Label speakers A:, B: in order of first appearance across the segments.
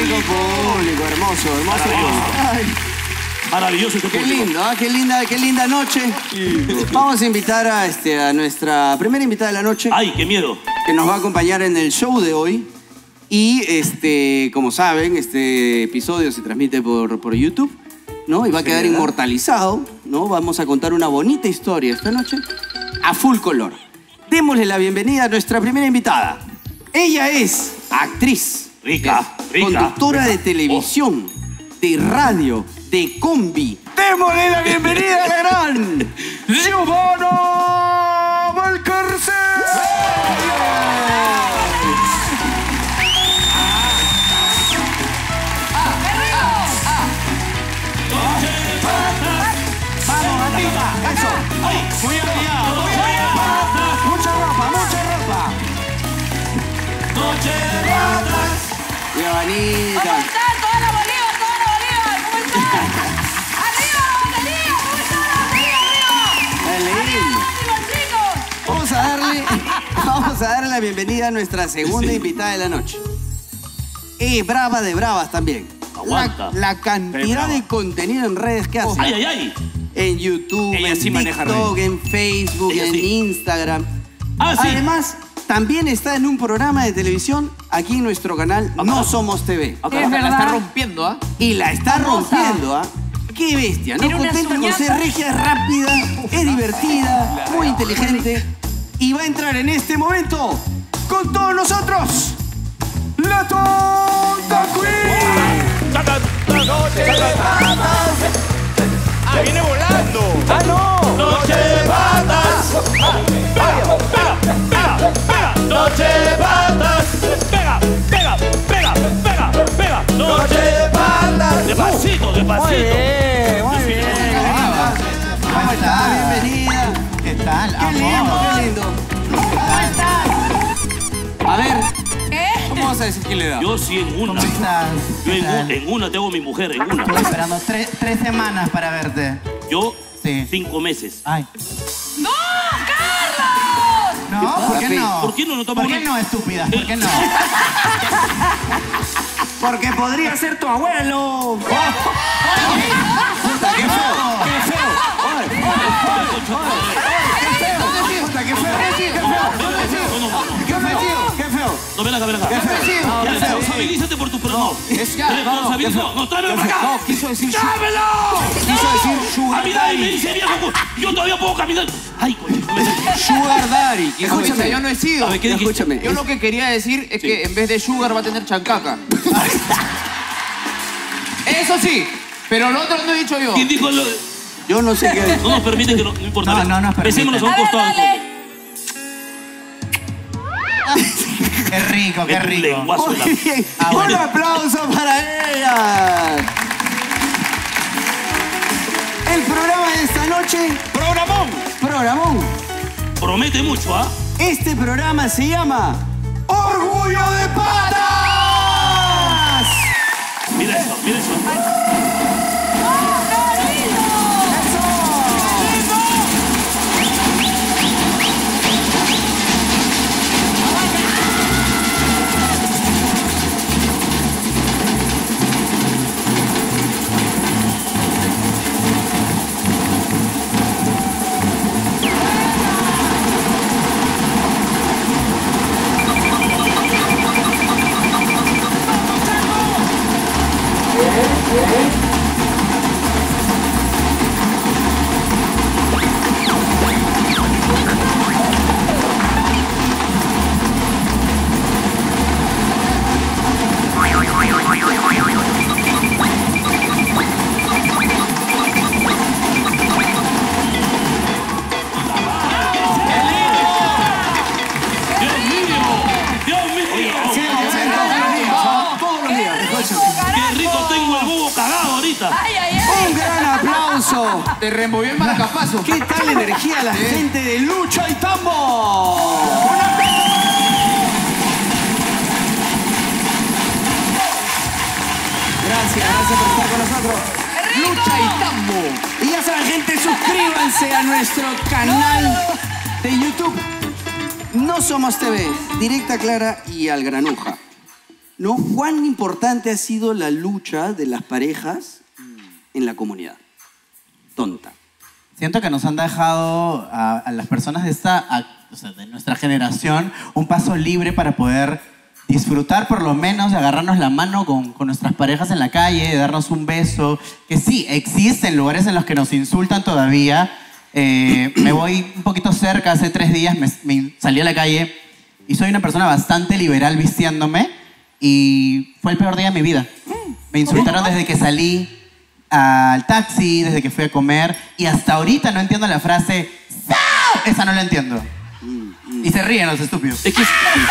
A: público, hermoso, hermoso.
B: Maravilloso. Maravilloso este
A: Qué
B: público.
A: lindo, qué linda noche. Vamos a invitar a nuestra primera invitada de la noche.
B: ¡Ay, qué miedo!
A: Que nos va a acompañar en el show de hoy. Y como saben, este episodio se transmite por YouTube, ¿no? Y va a quedar inmortalizado, ¿no? Vamos a contar una bonita historia esta noche a full color. Démosle la bienvenida a nuestra primera invitada. Ella es actriz,
B: rica,
A: conductora de televisión, de radio, de combi. Démosle la bienvenida a la gran Giovanna Valcárcel. Muy allá. Mucha ropa.
B: Noche de ratas.
A: Giovanita.
C: ¿Cómo están? Toda la Bolívar. ¿Cómo están? ¡Arriba, batería! ¿Cómo están? ¡Arriba! ¡Arriba,
A: Vamos a darle la bienvenida a nuestra segunda invitada de la noche. Brava de bravas también.
B: Aguanta.
A: La cantidad de contenido en redes que hace.
B: ¡Ay!
A: En YouTube,
B: Ella
A: en
B: sí maneja
A: TikTok,
B: redes.
A: en Facebook,
B: Ella
A: en
B: sí.
A: Instagram.
B: Ah, sí.
A: Además, también está en un programa de televisión aquí en nuestro canal No Somos TV.
B: Acá.
D: La está rompiendo, ¿ah?
A: Y la está rompiendo, ¿ah? ¡Qué bestia! ¿No?
C: Tiene unas
A: Contenta con
C: uñazas.
A: ser regia, es rápida, es divertida, muy inteligente. Y va a entrar en este momento con todos nosotros la Tonta Queen.
D: ¡Ah, viene volando!
A: ¡Ah, no!
B: ¡Noche de patas! ¡Pega! ¡Noche de patas! ¡Pega! ¡Noche de patas! Despacito.
A: Muy bien. ¿Cómo está? Bienvenida.
E: ¿Qué tal?
A: Qué lindo.
C: ¿Cómo estás?
A: A ver,
C: ¿Qué?
A: ¿cómo vas a decir quién le da?
B: Yo sí en una.
E: ¿Cómo estás?
B: Yo
E: ¿Qué tal?
B: en una tengo mi mujer, en una.
E: Estuve esperando tres semanas para verte.
B: Yo,
E: Sí.
B: 5 meses.
E: Ay.
C: ¡No, Carlos!
E: ¿No? ¿Por qué no?
B: ¿Por qué no? No
E: ¿Por qué no, estúpidas? ¿Por qué no?
A: Porque podría ser tu abuelo. ¡Puta, qué feo! ¡Qué feo! ¡Puta, qué feo! ¡Qué feo!
B: No, ven acá.
A: ¡Qué feo!
B: Ya, responsabilízate por tu pronombre. No, tráemelo para acá.
A: No, quiso decir
B: ¡Tráemelo!
A: Sugar
B: A mí nadie me
A: Daddy.
B: dice viejo. Yo todavía puedo caminar. Ay, coño.
A: Sugar Daddy.
D: Escúchame, yo no he sido.
B: A ver, ¿qué dijiste?
A: Escúchame.
D: Yo lo que quería decir es que en vez de sugar va a tener chancaca. Eso sí, pero lo otro no he dicho yo.
B: ¿Quién dijo lo...?
A: Yo no sé qué.
B: No nos permite que no importa.
E: No nos permite.
B: Besémonos a un
C: A ver,
B: costado.
C: dale.
E: Qué rico, qué
B: Mete un
E: rico.
B: lenguazo en la-
A: Muy bien. Un
E: bueno.
A: aplauso para ella. El programa de esta noche, programón.
B: Promete mucho, ¿ah?
A: Este programa se llama Orgullo de Patas.
B: Mira eso. Dios mío.
A: Todos los días.
B: Qué rico tengo el búho cagado ahorita.
C: ¡Ay!
A: Un gran aplauso.
D: Te removió el marcapaso.
A: ¿Qué tal la energía de la gente de Lucha y Tambo? Gracias por estar con nosotros. Lucha y Tambo. Y ya saben, gente, suscríbanse a nuestro canal de YouTube. No Somos TV, directa, clara y al granuja. ¿no? ¿Cuán importante ha sido la lucha de las parejas en la comunidad? Tonta.
E: Siento que nos han dejado a las personas de nuestra generación un paso libre para poder disfrutar por lo menos de agarrarnos la mano con nuestras parejas en la calle, de darnos un beso, que sí, existen lugares en los que nos insultan todavía. Me voy un poquito cerca, hace 3 días me salí a la calle y soy una persona bastante liberal vistiéndome y fue el peor día de mi vida. Me insultaron desde que salí al taxi, desde que fui a comer y hasta ahorita no entiendo la frase "¡Sao!". Esa no la entiendo. Y se ríen los estúpidos.
B: Es que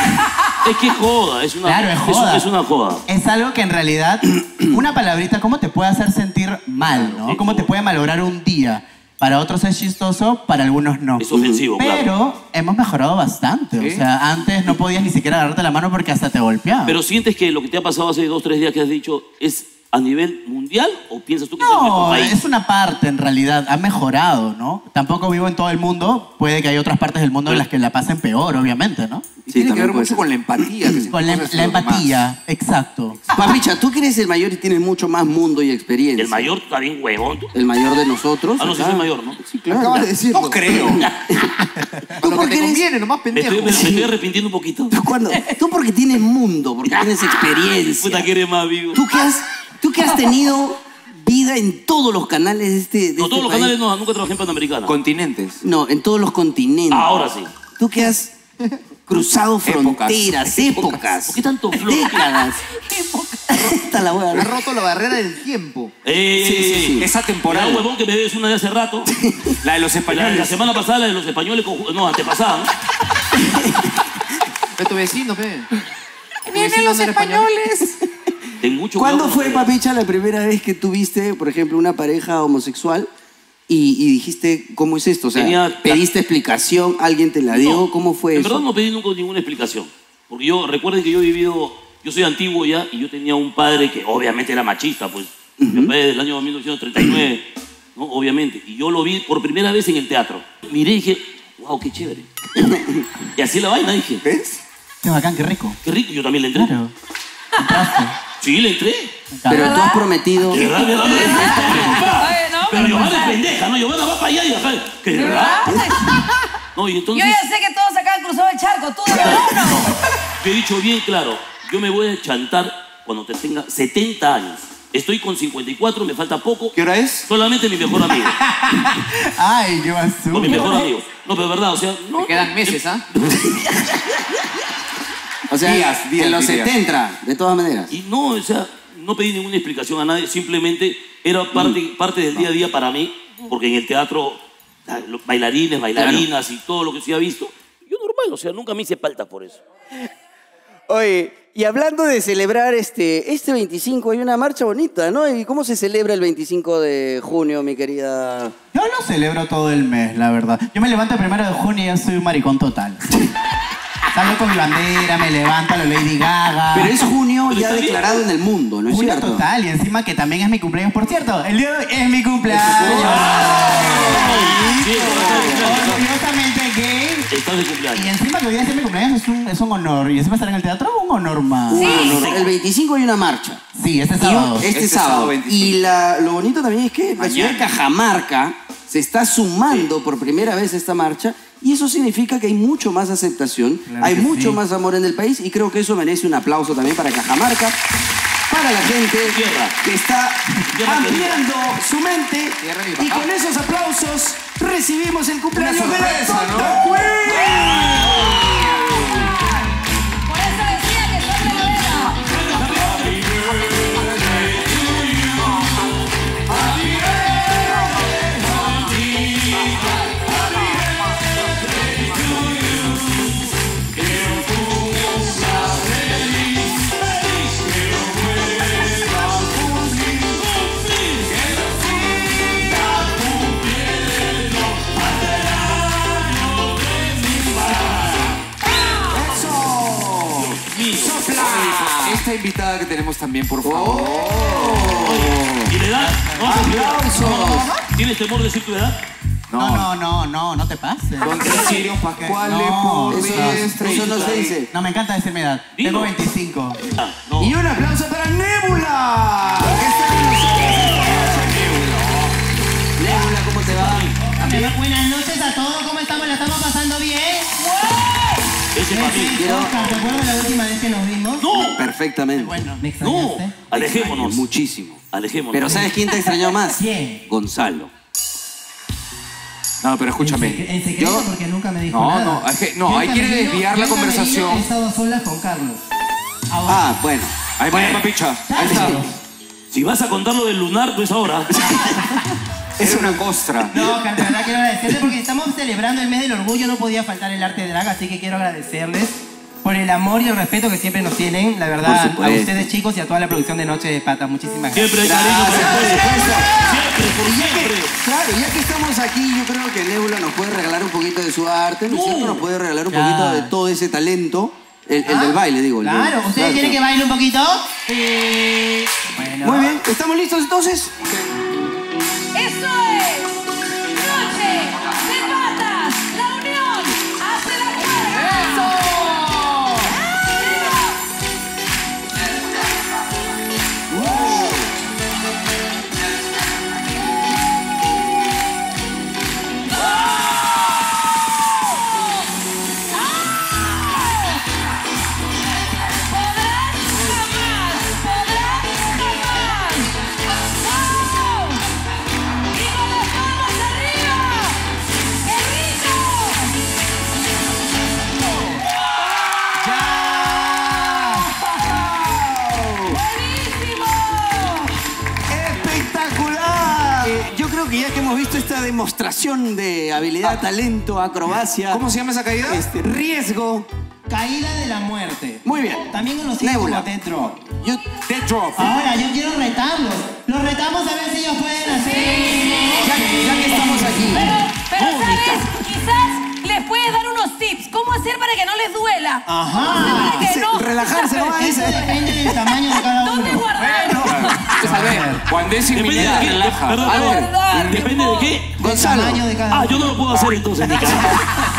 B: es joda, es una,
E: Claro, es joda.
B: Es una joda.
E: Es algo que en realidad, una palabrita, ¿cómo te puede hacer sentir mal, no? ¿Cómo te puede malograr un día? Para otros es chistoso, para algunos no.
B: Es ofensivo,
E: Pero
B: claro.
E: hemos mejorado bastante.
D: ¿Sí?
E: O sea, antes no podías ni siquiera agarrarte la mano porque hasta te golpeaban.
B: Pero ¿sientes que lo que te ha pasado hace 2, 3 días que has dicho es a nivel mundial o piensas tú que es en nuestro
E: No,
B: país?
E: es una parte en realidad. Ha mejorado, ¿no? Tampoco vivo en todo el mundo. Puede que haya otras partes del mundo en las que la pasen peor, obviamente, ¿no?
D: Y tiene que
A: también
D: ver
A: puede
D: mucho
A: ser.
D: con la empatía. Que se
E: Con la
D: impone hacia los demás.
E: empatía, exacto.
A: Papicha, tú que eres el mayor y tienes mucho más mundo y experiencia.
B: El mayor está bien huevón. ¿Tú?
A: El mayor de nosotros.
B: Ah, no, sí
A: acá.
B: soy mayor, ¿no?
A: Sí, claro.
D: Acabas de decirlo.
E: No creo.
D: A lo
A: por
D: que
A: qué
D: te
A: eres-
D: conviene, nomás
B: Me
D: pendejo.
B: estoy arrepintiendo un poquito.
A: Tú porque tienes mundo, porque tienes experiencia.
B: Puta que eres más vivo.
A: Tú que has tenido vida en todos los canales de este
B: No, todos los
A: país.
B: canales no, nunca trabajé en Panamericana.
D: Continentes.
A: No, en todos los continentes.
B: Ahora sí.
A: Tú que has cruzado fronteras, épocas.
B: ¿Por qué tanto flow?
A: Décadas. Esta la hueá.
D: Ha roto la barrera del tiempo.
B: Sí.
F: Esa temporada.
B: Mira, huevón, que me debes una de hace rato.
F: La de los
B: La
F: españoles.
B: semana pasada, la de los españoles, no, antepasada, ¿no?
D: De tu vecino, pe.
C: Vienen los españoles.
B: Tengo mucho
A: ¿Cuándo
B: cuidado
A: fue,
B: con-
A: Papicha, la primera vez que tuviste, por ejemplo, una pareja homosexual y dijiste, ¿cómo es esto? O sea,
B: Tenía-
A: ¿pediste explicación? ¿Alguien te la dio?
B: No,
A: ¿Cómo fue
B: en
A: eso?
B: verdad no pedí nunca ninguna explicación. Porque recuerden que yo he vivido, yo soy antiguo ya, y yo tenía un padre que obviamente era machista, pues. Mi padre del año 1939, ¿no? Obviamente. Y yo lo vi por primera vez en el teatro. Miré y dije, wow, qué chévere. Y así la vaina, dije,
A: ¿Ves?
E: Qué bacán, qué rico.
B: qué rico, yo también le entré.
E: Claro. Entraste.
B: Sí, le entré.
A: Pero tú has prometido...
B: ¿De verdad?
C: Oye, no,
B: Pero Giovanna es pendeja, ¿no? Giovanna va para allá y acá. ¿Qué de verdad? No, y
C: Yo
B: entonces
C: ya sé que todos acá han cruzado el charco. Tú de verdad no.
B: yo he dicho bien claro, yo me voy a chantar cuando te tenga 70 años. Estoy con 54, me falta poco.
F: ¿Qué hora es?
B: Solamente mi mejor amigo.
E: Ay, qué
B: Con mi mejor
E: basura.
B: amigo. No, pero de verdad, o sea, no.
D: Te quedan meses, ¿ah?
A: O sea,
F: Días,
A: en los
F: días.
A: 70, de todas maneras.
B: Y no, o sea, no pedí ninguna explicación a nadie, simplemente era parte del día a día para mí, porque en el teatro, los bailarines, bailarinas y todo lo que se ha visto, yo normal, o sea, nunca me hice falta por eso.
A: Oye, y hablando de celebrar este 25, hay una marcha bonita, ¿no? ¿Y cómo se celebra el 25 de junio, mi querida?
E: Yo lo celebro todo el mes, la verdad. Yo me levanto el 1 de junio y ya soy un maricón total. Salgo con mi bandera, me levanto a lo Lady Gaga.
A: Pero es junio
B: Pero
A: ya
B: está bien.
A: declarado en el mundo, ¿no es
E: Junio
A: cierto?
E: total, y encima que también es mi cumpleaños. Por cierto, el día de hoy es mi cumpleaños.
B: Sí,
E: Orgullosamente gay.
B: estás de
E: Y
B: cumpleaños.
E: encima que hoy día es mi cumpleaños es un honor. Y encima estar en el teatro, un honor más.
A: El 25 hay una marcha.
E: Sí, este
A: Y
E: sábado.
A: este sábado.
F: 25.
A: Y lo bonito también es que la ciudad de Cajamarca se está sumando por primera vez a esta marcha y eso significa que hay mucho más aceptación,
E: Claro
A: hay
E: que
A: mucho
E: sí.
A: más amor en el país y creo que eso merece un aplauso también para Cajamarca, para la gente
B: Tierra.
A: que está
B: Tierra
A: ampliando su mente
D: Tierra de mi
A: y
D: papá.
A: con esos aplausos recibimos el cumpleaños de la
F: sorpresa,
A: Tonta
F: ¿no?
A: Queen.
C: Por eso decía que son de la vera.
F: Esta invitada que tenemos también, por favor.
B: ¿Y la edad? ¿No vas a explicar? ¿Tienes temor de decir tu edad?
E: No te pases.
F: Con 3 cirios pascuales
E: No,
F: por
A: Eso no se dice.
E: No, me encanta decirme edad.
B: Dilo.
E: Tengo 25.
B: No.
A: Y un aplauso para Nebula. Que está con nosotros esta noche. Nebula, ¿cómo te va?
G: Buenas noches a todos, ¿cómo estamos? ¿La estamos pasando bien?
B: Ese es para mí.
G: Oscar, ¿te acuerdas la última vez que nos vimos?
B: ¡No!
A: Perfectamente.
G: Bueno, ¿me
B: ¡No!
G: extrañaste?
B: Alejémonos.
A: Muchísimo.
B: Alejémonos.
A: Pero ¿sabes quién te extrañó más?
G: ¿Quién?
A: Gonzalo.
F: No, pero escúchame.
G: En secreto,
F: Yo-
G: porque nunca me dijo
F: No,
G: nada.
F: no, es que- no,
G: Yo
F: ahí
G: en
F: quiere
G: camerino-
F: desviar la
G: yo en camerino
F: conversación.
G: He estado a solas con Carlos.
A: Ah, bueno.
F: Ahí viene papicha. Ahí está.
B: Si vas a contar lo del lunar, pues ahora.
F: Es una costra.
G: No, Carlos, de verdad quiero agradecerles porque estamos celebrando el mes del orgullo, no podía faltar el arte de drag, así que quiero agradecerles por el amor y el respeto que siempre nos tienen, la verdad,
A: Por supuesto.
G: a ustedes chicos y a toda la producción de Noche de Pata. Muchísimas gracias.
B: Siempre hay cariño por
A: Gracias,
B: ustedes.
A: por supuesto.
B: Siempre, por siempre.
A: Claro, ya que estamos aquí, yo creo que Nebula nos puede regalar un poquito de su arte, ¿no es cierto? Nos puede regalar un poquito de todo ese talento. El del baile, digo.
G: Claro, ¿ustedes quieren que baile un poquito?
C: Sí.
G: Bueno.
A: Muy bien, ¿estamos listos entonces?
C: Eso es. Noche de patas. La unión hace la fuerza.
A: ¡Espectacular! Yo creo que ya que hemos visto esta demostración de habilidad, talento, acrobacia,
F: ¿Cómo se llama esa caída?
A: riesgo.
G: Caída de la muerte.
A: Muy bien.
G: También conocido
A: Nebula.
G: como Death Drop.
F: Dead drop.
G: Ahora, yo quiero retarlos. Los retamos a ver si ellos pueden hacer.
A: Ya que estamos aquí.
C: Pero ¿sabes? Quizás les puedes dar unos tips. ¿Cómo hacer para que no les duela?
G: Ajá.
C: Para que no.
A: Relajarse nomás.
G: Eso depende del tamaño de cada
C: ¿Dónde
G: uno.
C: guardarlo?
F: A ver, Juan Décimo
B: Depende
F: Millán,
B: de qué.
F: relaja.
B: Perdón,
A: A ver,
B: perdón. Depende de qué.
G: El
A: Gonzalo.
G: tamaño de cada
B: Ah,
G: uno.
B: yo no lo puedo hacer entonces, ni cagando.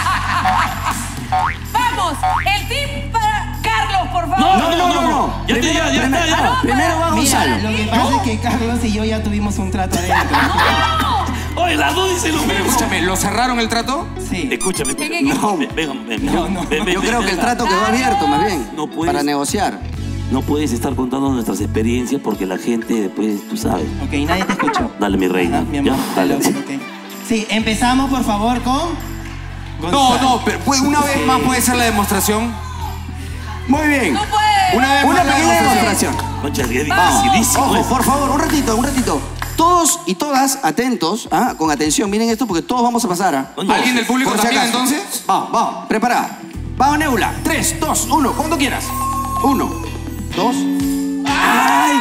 C: Vamos, el tip para Carlos, por favor.
A: No.
B: Ya está, ya está, ya.
A: Primero va
G: Mira,
A: Gonzalo.
G: lo que pasa es que Carlos y yo ya tuvimos un trato adentro.
B: Oye, las dos dicen lo
F: Pero
B: mismo.
F: escúchame, ¿lo cerraron el trato?
G: Sí.
B: Escúchame.
C: ¿Qué?
A: No.
B: Ven.
A: Yo creo que el trato quedó abierto, más bien,
B: No puedes.
A: para negociar.
B: No puedes estar contando nuestras experiencias porque la gente después, tú sabes.
G: Ok, nadie te escuchó.
B: Dale, mi reina.
G: Mi amor.
B: Ya, dale.
G: Ok. Sí, empezamos por favor con.
F: No, pero una vez más puede ser la demostración.
A: Muy bien.
C: No puede.
F: Una vez
A: Una
F: más la
A: pequeña
F: demostración.
A: demostración.
B: Concha, es
A: Vamos.
B: dificilísimo.
A: Ojo, por favor, un ratito. Todos y todas atentos, con atención. Miren esto porque todos vamos a pasar.
B: Coño.
F: ¿Alguien del público
A: Por si
F: también
A: acaso.
F: entonces?
A: Vamos, preparada. Vamos, Nebula. 3, 2, 1, cuando quieras. 1, 2. ¡Ay!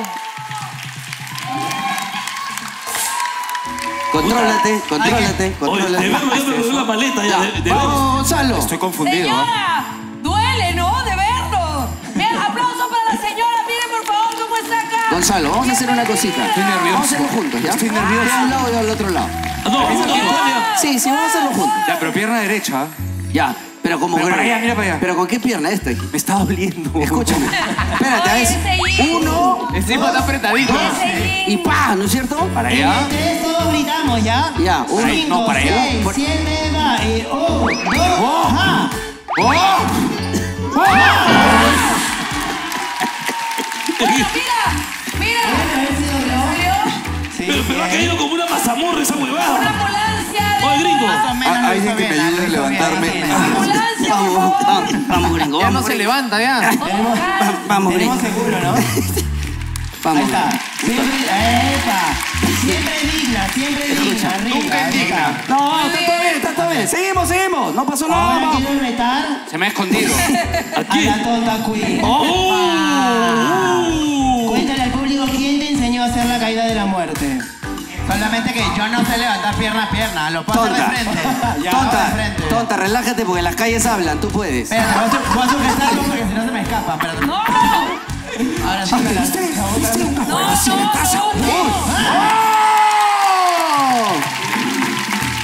A: Contrólate.
B: Oye, de verlo ya me quedó la maleta ya. De verlo.
A: Vamos, Gonzalo.
F: Estoy confundido. ¿eh?
C: Señora, duele, ¿no? De verlo. Bien, aplauso para la señora. Miren, por favor, cómo está acá.
A: Gonzalo, vamos a hacer una cosita.
F: Estoy nervioso.
A: Vamos a hacerlo juntos, ¿ya?
F: Estoy nervioso.
A: De un lado y del otro lado.
B: Ah, no, juntos, ya.
A: Sí, vamos a hacerlo juntos.
F: Ya, pero pierna derecha.
A: Ya, pero como...
F: Pero para allá, mira para allá.
A: ¿Pero con qué pierna esta?
F: Me está doliendo.
A: Escúchame. Espérate,
C: Oye,
A: es
C: ese jean.
A: 1,
F: Este tipo está apretadito.
C: Ese
A: y
C: jean.
A: pa, ¿no es cierto?
F: Para
G: En
F: allá.
G: el 3 todos gritamos, ¿ya?
A: Ya, uno.
F: Ahí, no, para allá.
G: 6, 7, va. 1, 2, ¡ja!
C: Bueno, mira.
G: A ver si dobló. Sí,
B: Pero ha caído como una mazamorra esa
C: Una
B: huevada.
C: ambulancia.
B: Oye, gringo.
G: Más o menos lo
F: Alguien
G: hizo
F: que me
G: bien,
F: ayude a
G: lo hizo bien,
F: levantarme.
G: lo hizo bien.
C: Ambulancia, por favor.
A: Vamos, gringo.
D: Ya no se levanta, ya.
A: Vamos, gringo.
G: Tenemos seguro, ¿no? Ahí
A: Vamos.
G: está. Siempre, epa. Siempre digna, arriba.
F: Nunca indigna.
A: No, está todo bien. Seguimos. No pasó nada.
G: Ahora
A: Vamos.
G: quiero retar
F: Se me ha escondido.
B: ¿A
G: a
B: quién?
G: la tonta queen.
B: ¡Oh!
G: Cuéntale al público quién te enseñó a hacer la caída de la muerte.
E: Solamente que yo no sé levantar pierna a pierna, lo puedo hacer de frente. Ya, hago de frente.
A: Tonta, relájate porque las calles hablan, tú puedes.
E: Espérate, voy a sujetarlo porque si no se me escapa. Espérate.
C: No.
E: Ahora sí me la
C: No.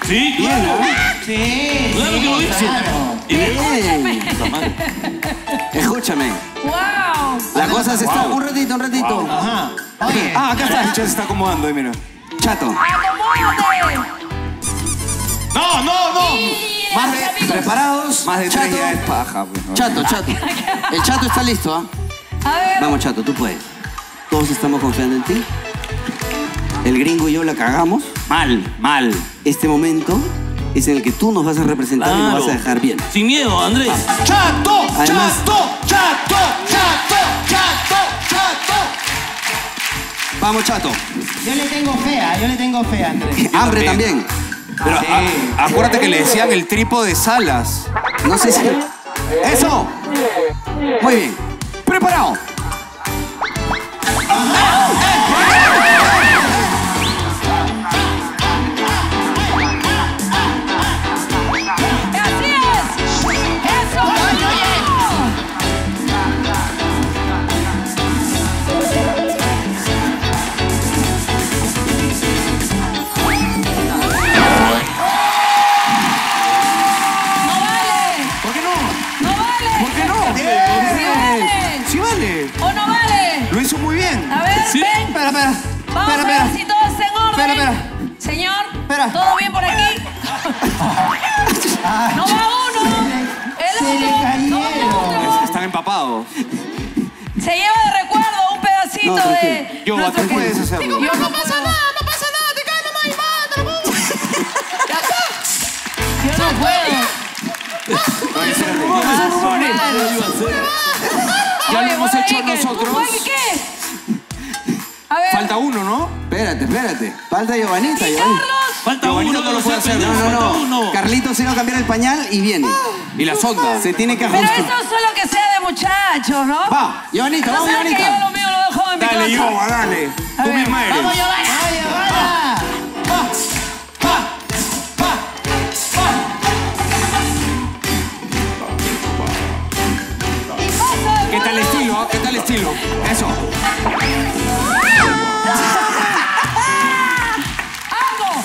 B: Sí,
A: Bien,
B: claro.
A: ¿ah?
G: Sí.
B: Claro que lo hice.
G: Claro.
A: Bien.
B: Puta madre.
A: Escúchame.
C: ¡Wow!
A: La cosa se está... Un ratito.
G: Ajá. Oye.
F: Ah, acá está. Se está acomodando, mira.
A: Chato.
C: ¡Acomódate!
F: No, no, no.
C: Más de...
A: ¿Preparados?
F: Más de tres
A: Chato.
F: ya es paja, pues. ¿no?
A: Chato. El Chato está listo, ¿ah?
C: A ver.
A: Vamos, Chato, tú puedes. Todos estamos confiando en ti. El gringo y yo la cagamos.
B: Mal.
A: Este momento es en el que tú nos vas a representar y nos
B: Claro.
A: vas a dejar bien.
B: Sin miedo, Andrés.
F: ¡Chato!
A: Además-
F: ¡Chato!
A: Vamos, Chato.
G: Yo le tengo fe, Andrés.
A: Hambre
F: también.
A: también.
F: Pero acuérdate que le decían el trípode de Salas.
A: No sé si... ¡Eso! Muy bien. ¡Preparado!
C: ¡Así es! ¡Eso! ¡No vale!
F: ¿Por qué no?
C: ¡No vale!
F: ¿Por qué no?
C: ¡Sí vale!
F: Sí vale.
C: ¿O no vale?
F: Lo hizo muy bien.
C: A ver,
B: Sí.
C: ven.
G: Espera.
C: Vamos a ver si todo está en orden.
G: Espera.
C: Señor,
G: Espera.
C: ¿todo bien por aquí? No va uno. El
G: Se le
C: otro.
G: cayeron.
C: No va otro.
F: Están empapados.
C: Se lleva de recuerdo un pedacito
A: No, tranquilo.
C: de...
F: Yo,
C: nuestro
F: tú puedes hacerlo.
C: Yo no pasa nada, te cae nomás y mátalo. Yo no puedo.
F: Ya lo
C: Oye,
F: hemos
C: bueno,
F: hecho
C: Iker,
F: nosotros.
C: oye, ¿qué? A ver.
F: Falta uno, ¿no?
A: Espérate. Falta Giovanita,
C: ¿Y
A: Giovanita.
C: Carlos?
B: Falta
F: Giovanito
B: uno.
F: no lo puede hacer.
B: pendejo, falta
A: No.
B: uno.
A: Carlitos se va a cambiar el pañal y viene.
F: Y la sonda.
A: Se tiene que
C: Pero
A: ajustar.
C: esto solo que sea de muchachos, ¿no?
A: Va, Giovanita,
C: No
A: vamos,
C: sabes que yo
A: Giovanita.
C: lo mío lo dejo en mi
F: Dale,
C: casa.
F: Yoba, dale.
C: A
F: Tú
C: ver,
F: misma eres.
C: Vamos, Giovanna.
G: ¡Ay, Giovanna!
F: ¿Qué tal estilo? ¿Qué tal estilo? Eso.
C: ¡Algo!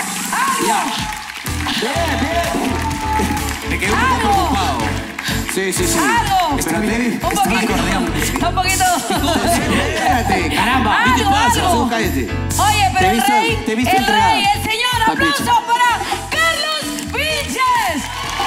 F: Me quedé un poco
C: ¡Algo!
F: preocupado.
A: Sí.
C: ¡Algo!
A: Espérate.
C: Un poquito.
A: Espérate, caramba.
C: Algo,
A: ¿Qué te pasa?
C: algo.
A: Cállate.
C: Oye, pero
A: Te he visto- te he visto
C: el
A: entregado.
C: rey, el señor, aplausos para Carlos Vilches.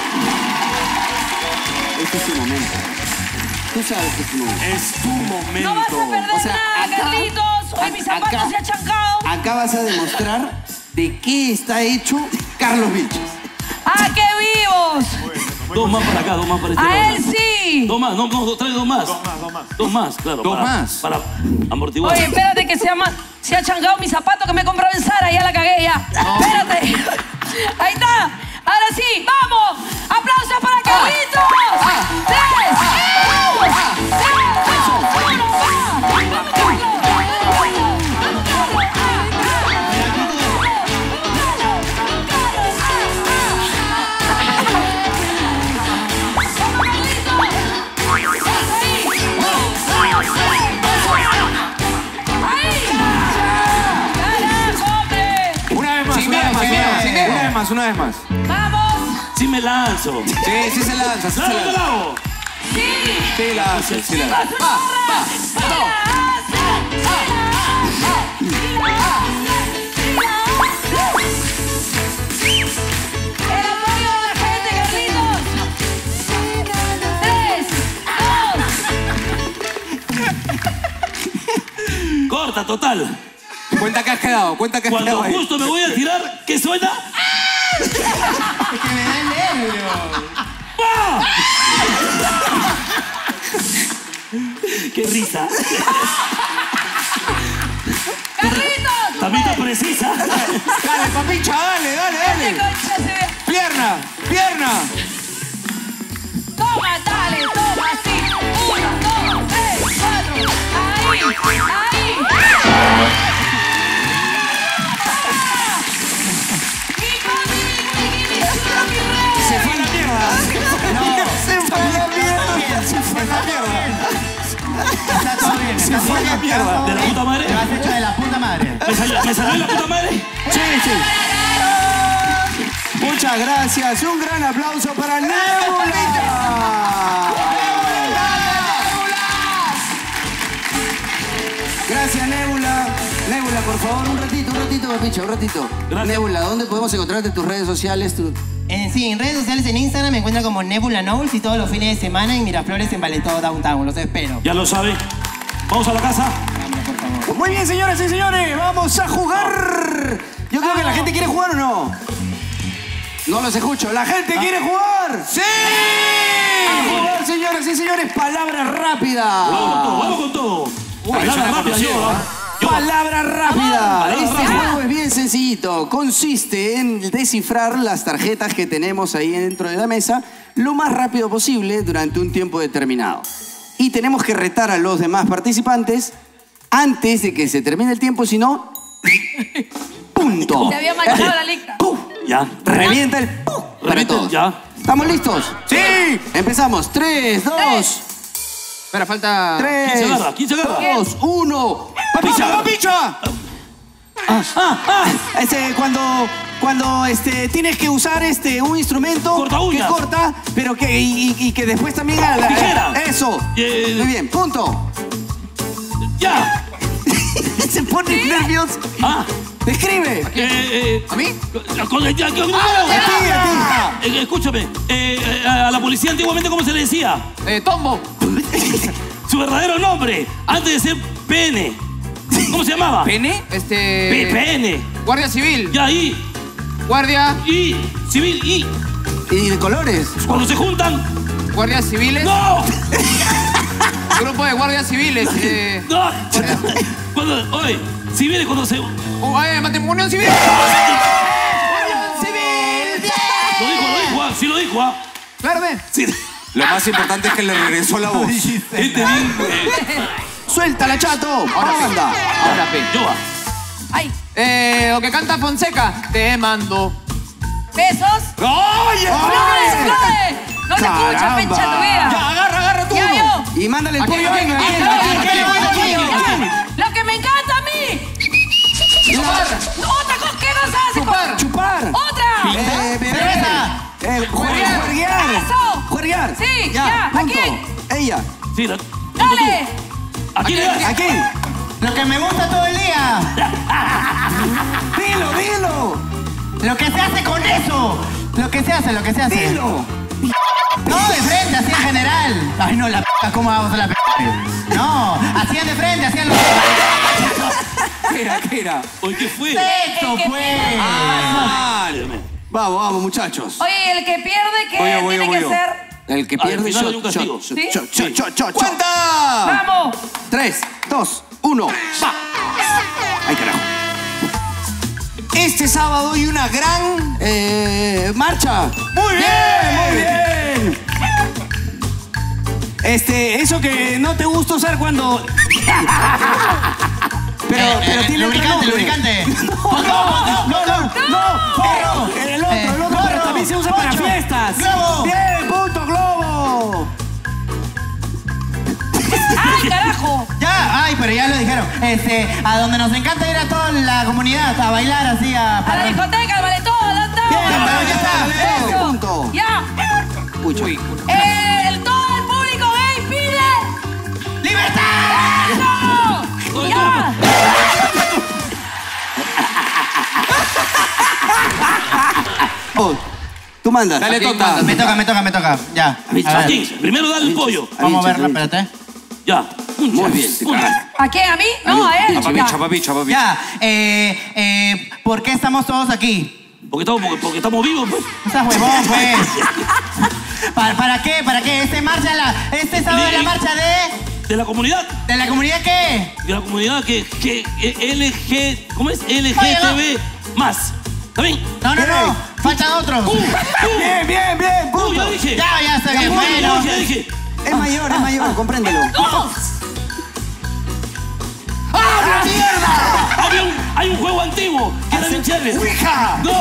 A: Este es tu momento. Tú sabes que es tu momento.
F: Es tu momento.
C: No vas a perder
A: O sea,
C: nada,
A: acá-
C: Carlitos. Hoy mis zapatos
A: acá-
C: se han chancado.
A: Acá vas a demostrar de qué está hecho Carlos Vilches.
C: ¡Ah, qué vivos!
B: Dos más para acá, dos más para este
C: A
B: lado.
C: él sí.
B: Dos más, trae dos más. Dos más, claro.
F: Dos
B: para-
F: más.
B: Para amortiguar.
C: Oye, espérate que se ha chancado mi zapato que me he comprado en Zara. Ya la cagué, ya. Espérate. Ahí está. Ahora sí, vamos. ¡Aplausos para Carlitos! ¡Tres! ¡Dos! ¡Uno! ¡Vamos, Carlos!
F: Una vez más.
C: ¡Vamos!
B: Sí me lanzo.
F: Sí se lanza, sí se
B: ¡Claro que lo
F: lanza.
B: hago!
C: ¡Sí!
F: Sí la hace, sí la hace.
C: El apoyo de la gente, Carlitos. 3, 2.
B: Corta, total.
F: Cuenta que has quedado, cuenta que has
B: Cuando
F: quedado ahí.
B: justo me voy a tirar, ¿qué suena?
G: Es que me da nervio.
B: ¡Qué risa!
C: ¡Carlitos!
B: También está precisa.
F: Dale, papicha, dale, dale,
C: ¡Qué
F: dale.
C: concha se ve!
F: Pierna, pierna.
C: ¡Toma, dale! ¡Toma, sí! 1, 2, 3, 4. ¡Ahí! ¡Ahí!
F: Se fue a la mierda. Se fue a la mierda. Se fue a la mierda.
G: Está todo bien.
F: Se fue a la mierda.
B: ¿De la puta madre?
G: Lo has hecho de la puta madre.
B: ¿Me salió la puta madre?
F: Sí, sí.
B: Voy
A: Muchas gracias. Un gran aplauso para Nebula. Gracias, Nebula. Nebula, por favor, un ratito, papicha, un ratito.
B: Gracias.
A: Nebula, ¿dónde podemos encontrarte tus redes sociales?
G: Sí, en redes sociales, en Instagram me encuentran como Nebula Knowles y todos los fines de semana en Miraflores, en Valentado Downtown. Los espero.
B: Ya lo sabe. Vamos a la casa.
A: Muy bien, señoras y señores, vamos a jugar. Yo creo que la gente quiere jugar o no. No los escucho. ¿La gente quiere jugar? ¡Sí! A jugar, señoras y señores, palabra rápida.
B: Vamos con todo. Palabra rápida,
A: Palabra rápida.
B: Palabra
A: Este
B: rápida.
A: juego es bien sencillito. Consiste en descifrar las tarjetas que tenemos ahí dentro de la mesa lo más rápido posible durante un tiempo determinado. Y tenemos que retar a los demás participantes antes de que se termine el tiempo, si no, punto.
C: Se había manchado la licta.
A: ¡Puf!
B: Ya.
A: Revienta el ¡puf! Para
B: Revienta el
A: todos.
B: ya.
A: ¿Estamos listos? ¡Sí! Empezamos. 3, 2,
D: Espera, falta...
A: 3,
B: ¿Quién se agarra?
A: 2, 1.
B: Papicha.
A: ¡Papicha! Cuando tienes que usar un instrumento
B: Corta
A: que
B: uñas.
A: corta, pero que y que después también
B: Tijera.
A: Eso. Muy bien, punto.
B: Ya.
A: Se pone nervioso. Describe.
D: ¿A mí?
B: Escúchame. A la policía antiguamente, ¿cómo se le decía?
D: Tombo.
B: Su verdadero nombre, antes de ser PN. ¿Cómo se llamaba?
D: ¿Pene?
B: PN.
D: Guardia Civil.
B: Ya, I.
D: Guardia...
B: Civil, I.
A: ¿Y de colores?
B: Cuando se juntan.
D: Guardias civiles.
B: ¡No!
D: Grupo de guardias civiles.
B: ¡No! Oye, civiles cuando se...
D: matrimonio civil.
B: Lo dijo, sí lo dijo,
D: Verde.
B: Sí.
F: Lo más importante es que le regresó la voz.
A: Suéltala, chato. Anda.
D: Ahora, pe.
B: Yo va.
C: Ay,
D: Lo que canta Fonseca. Te mando.
C: besos.
A: ¡Oye!
C: ¡Flores! No te escucho,
A: Caramba.
C: pincha tu vida.
A: Ya, agarra tú.
C: Ya, yo.
A: Y mándale el
D: ¿A quién,
A: pollo.
D: a quién, a quién,
C: Ya,
D: a quién, a quién, a quién, a quién?
C: Lo que me encanta a mí.
D: Chupar.
C: Otra cosa, ¿qué nos hace?
A: Chupar.
C: Otra.
A: Juerguear.
C: Eso.
A: Juerguear.
C: Sí, ya. ¿A
A: punto.
C: quién?
A: Ella.
B: Sí,
C: Dale.
B: ¿A quién le das?
A: ¿A quién?
E: Lo que me gusta todo el día.
A: Dilo.
E: Lo que se hace con eso. Lo que se hace.
A: Dilo.
E: No, de frente, así en general. Ay, no, la p***, ¿cómo vamos a la p***? No, hacían de frente, hacían los...
A: ¿Qué era?
B: Oye, ¿qué fue?
E: ¡Sexo, pues!
A: Vamos, muchachos.
C: Oye, el que pierde, ¿qué tiene que hacer?
A: El que
B: Al
A: pierde
B: final hay un
A: shot.
B: castigo.
A: Shot.
F: ¡Cuenta!
C: ¡Vamos!
A: 3, 2, 1. ¡Va! ¡Ay, carajo! Este sábado hay una gran marcha. ¡Muy bien! Eso que no te gusta usar cuando... pero tiene otro nombre.
E: lubricante.
A: No. El otro, pero también se usa para fiestas.
E: Globo.
A: Bien, punto, globo.
C: ¡Ay, carajo!
E: Ya, ay, pero ya lo dijeron. A donde nos encanta ir a toda la comunidad a bailar así,
C: A la discoteca, vale todo,
A: Bien, ya está,
C: Eso.
A: punto.
C: Ya.
A: Uy,
C: Todo el público gay pide...
E: ¡Libertad!
C: ¡Eso! ¡Ya!
A: Tú mandas.
D: Dale,
A: Aquí
D: Tota.
A: está.
E: Me toca. Ya. A ver.
B: Aquí, primero dale el pollo.
E: Vamos a verla, espérate.
B: Ya.
A: Muy bien.
C: ¿A quién? ¿A mí? No, a él.
F: Papicha.
E: Ya, ¿por qué estamos todos aquí?
B: Porque estamos vivos, pues.
E: No seas huevón, pues. ¿Para qué? Este sábado la marcha
B: De la comunidad.
E: ¿de la comunidad qué?
B: De la comunidad que ¿cómo es? LGTB más. ¿Está bien?
E: No. Faltan otros.
A: Bien, punto.
B: Ya dije.
E: Ya está bien. Bueno.
B: Ya dije.
A: Es mayor, compréndelo.
B: Hay un juego antiguo que era bien chévere.
A: ¡Ouija!
B: No.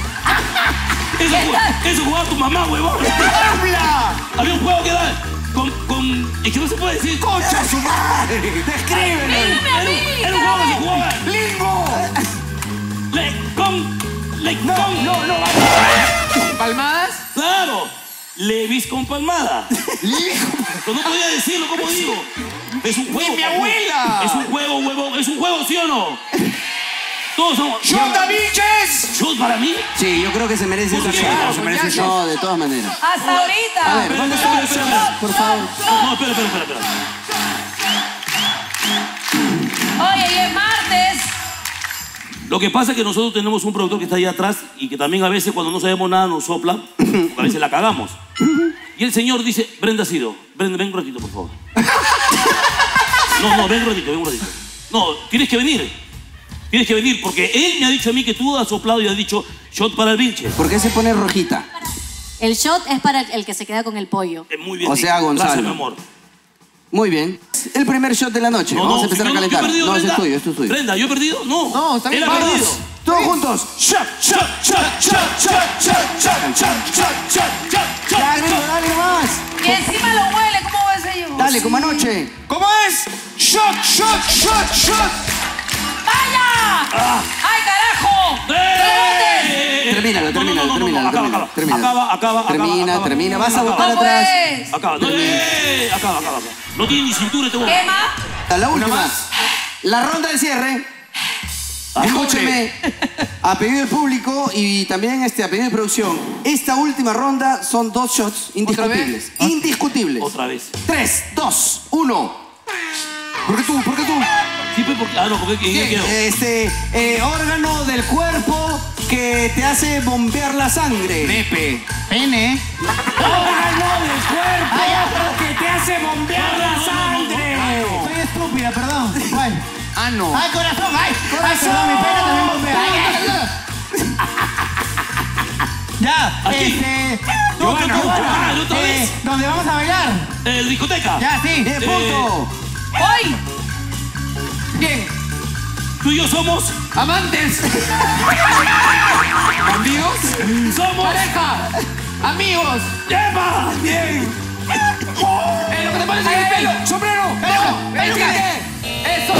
B: Eso jugaba tu mamá, huevón.
A: ¡Habla!
B: Había un juego que era con... Es que no se puede decir.
A: ¡Concha su madre! ¡Descríbelo!
C: Dígame a mí,
B: Era un juego que se jugaba
A: ¡Limbo!
B: con
D: ¿Palmadas?
B: Claro, Levis con palmada. Pero no podía decirlo, ¿cómo digo? Es un juego.
D: ¡Mi abuela!
B: Es un juego, huevón. Es un juego, ¿sí o no? Todos somos.
F: ¡Shot a biches!
B: ¿Shot para mí?
A: Sí, yo creo que se merece ese shot.
F: Claro, se merece shot.
A: No, de todas maneras.
C: Hasta
A: A
C: ahorita.
A: ver, ¿dónde está el shot? Por favor.
B: No, espera.
C: Oye, y es martes.
B: Lo que pasa es que nosotros tenemos un productor que está ahí atrás y que también a veces cuando no sabemos nada nos sopla, porque a veces la cagamos. Y el señor dice, Brenda Ciro, Brenda, ven un ratito, por favor. No, ven un ratito. No, tienes que venir. Tienes que venir porque él me ha dicho a mí que tú has soplado y has dicho shot para el vinche.
A: ¿Por qué se pone rojita?
H: El shot es para el que se queda con el pollo.
B: Muy bien.
A: O sea, Gonzalo.
B: Gracias, mi amor.
A: Muy bien. El primer shot de la noche. Vamos a empezar a calentar.
B: Yo he perdido,
A: No,
B: Brenda.
A: es tuyo, es tuyo.
B: Brenda, ¿yo he perdido? No.
D: No, está bien.
B: Él ha
D: Vamos.
B: perdido.
A: Todos juntos. Ya, gringo, dale más.
C: Y encima lo huele, ¿cómo va a ser yo?
A: Dale, como anoche.
F: ¿Cómo es? ¡Shot!
C: ¡Vaya! ¡Ay, carajo!
A: Termínalo.
B: Acaba.
A: Termina. Vas a botar
C: ¿Cómo
A: atrás.
C: es?
B: Acaba. Acaba. No tiene ni cintura este huevo.
C: ¿Qué más?
A: La última. La ronda de cierre. Escúcheme, a pedido del público y también a pedido de producción, esta última ronda son 2 shots indiscutibles. Indiscutibles.
B: Otra vez.
A: 3, 2, 1. ¿Por qué tú?
B: Sí, pues, porque... no, porque yo quiero.
A: Órgano del cuerpo que te hace bombear la sangre.
F: Nepe.
E: Pene.
F: ¡Órgano del cuerpo que te hace bombear la sangre!
E: Soy estúpida, perdón. ¿Cuál?
D: Ano.
E: ¡Ay, corazón! ¡Ay, corazón! Mi pene también bombea. Ya,
B: Aquí. Johanna, ¿otra vez?
E: ¿Dónde vamos a bailar?
B: Discoteca.
E: Ya, sí.
A: 10 puntos.
C: ¡Hoy!
D: Bien.
B: Tú y yo somos...
D: Amantes.
F: ¿Amigos?
B: ¡Somos...
D: Pareja. Amigos.
B: ¡Lleva!
F: ¡Bien!
D: Lo que te pones en el pelo.
F: ¡Sombrero!
D: ¿Pero qué? Eso.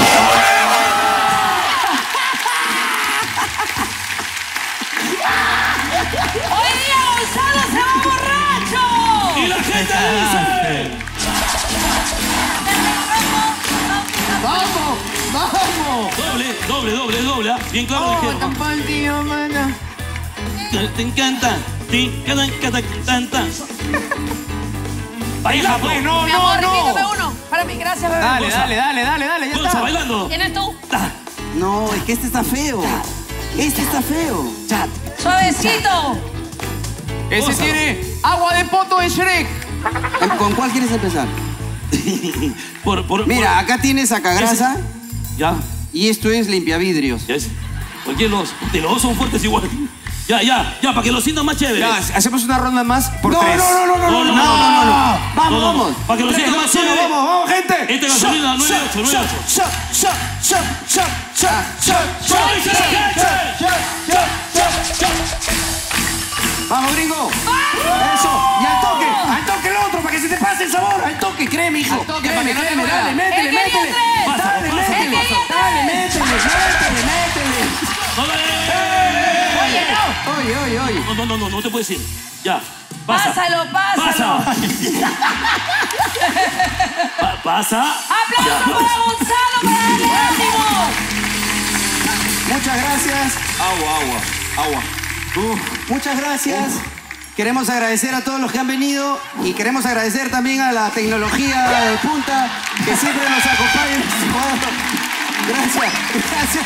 C: ¡Hoy día Gonzalo se va borracho!
B: ¡Y la gente dice!
D: ¡Vamos!
B: Doble, ¿ah? Bien claro lo dijeron.
D: Tampón, tío, mano.
B: Te encanta. Baila, pues.
F: No,
C: Mi amor, repíteme uno. Para mí, gracias, bebé.
D: Dale, ya
B: Gonza,
D: está.
B: bailando.
C: ¿Quién es tú?
A: No, es que este está feo. Este está feo.
C: Suavecito.
D: Ese
B: Gonza.
D: tiene agua de poto de Shrek.
A: ¿Con cuál quieres empezar?
B: Por-
A: Mira, acá tienes sacagrasa
B: Ya,
A: y esto es limpiavidrios.
B: ya es. Cualquier los... De los dos son fuertes igual. Ya, para que lo sientan más chévere.
F: Ya, hacemos una ronda más por
A: No,
F: 3.
A: no. Vamos.
B: Para que lo sientan más chévere.
F: Vamos, gente.
B: Este gasolina 98.
A: Vamos, gringo.
F: Eso. Y al toque el otro, para que se te pase el sabor. Al toque, créeme, hijo.
D: Al toque,
F: Créeme,
D: para que no te
F: dale,
D: muera.
F: métele.
B: Pásalo.
F: Métele.
A: Oye.
B: No te puedes ir. Ya. Pasa.
C: Pásalo.
B: Pasa.
C: ¡Aplausos para Gonzalo para darle ánimo!
A: Muchas gracias.
F: Agua.
A: Muchas gracias. Queremos agradecer a todos los que han venido y queremos agradecer también a la tecnología de punta que siempre nos acompaña. Gracias.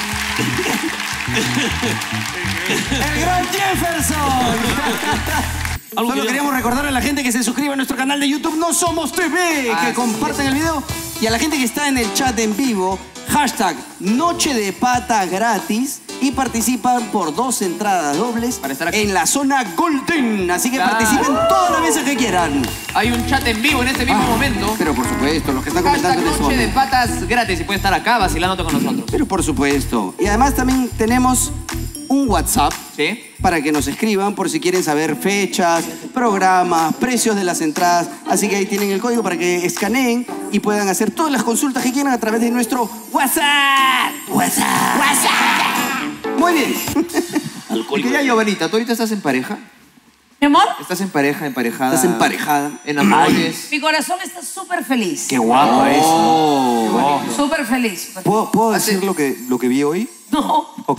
A: El gran Jefferson.
B: Algo
A: Solo
B: que-
A: queríamos recordar a la gente que se suscriba a nuestro canal de YouTube No Somos TV, que compartan el video y a la gente que está en el chat en vivo, hashtag Noche de Pata gratis y participan por 2 entradas dobles
D: Para estar aquí.
A: en la zona Golden. Así que
D: Claro.
A: participen todas las veces que quieran.
D: Hay un chat en vivo en este mismo momento.
A: Pero por supuesto, los que están
D: Hashtag
A: comentando en este
D: noche de
A: momento.
D: patas gratis y puede estar acá vacilándote con nosotros.
A: Pero por supuesto. Y además también tenemos un WhatsApp
D: ¿Sí?
A: para que nos escriban por si quieren saber fechas, programas, precios de las entradas. Así que ahí tienen el código para que escaneen y puedan hacer todas las consultas que quieran a través de nuestro WhatsApp. WhatsApp. Muy bien.
B: alcohólico.
D: Y quería Giovanita, ¿tú ahorita estás en pareja?
C: Mi amor,
D: ¿Estás en pareja, emparejada?
A: Estás emparejada.
D: ¿En amores?
C: mi corazón está súper feliz.
F: Qué guapo eso.
C: Súper feliz.
F: ¿Puedo decir lo que vi hoy?
C: No.
F: Ok.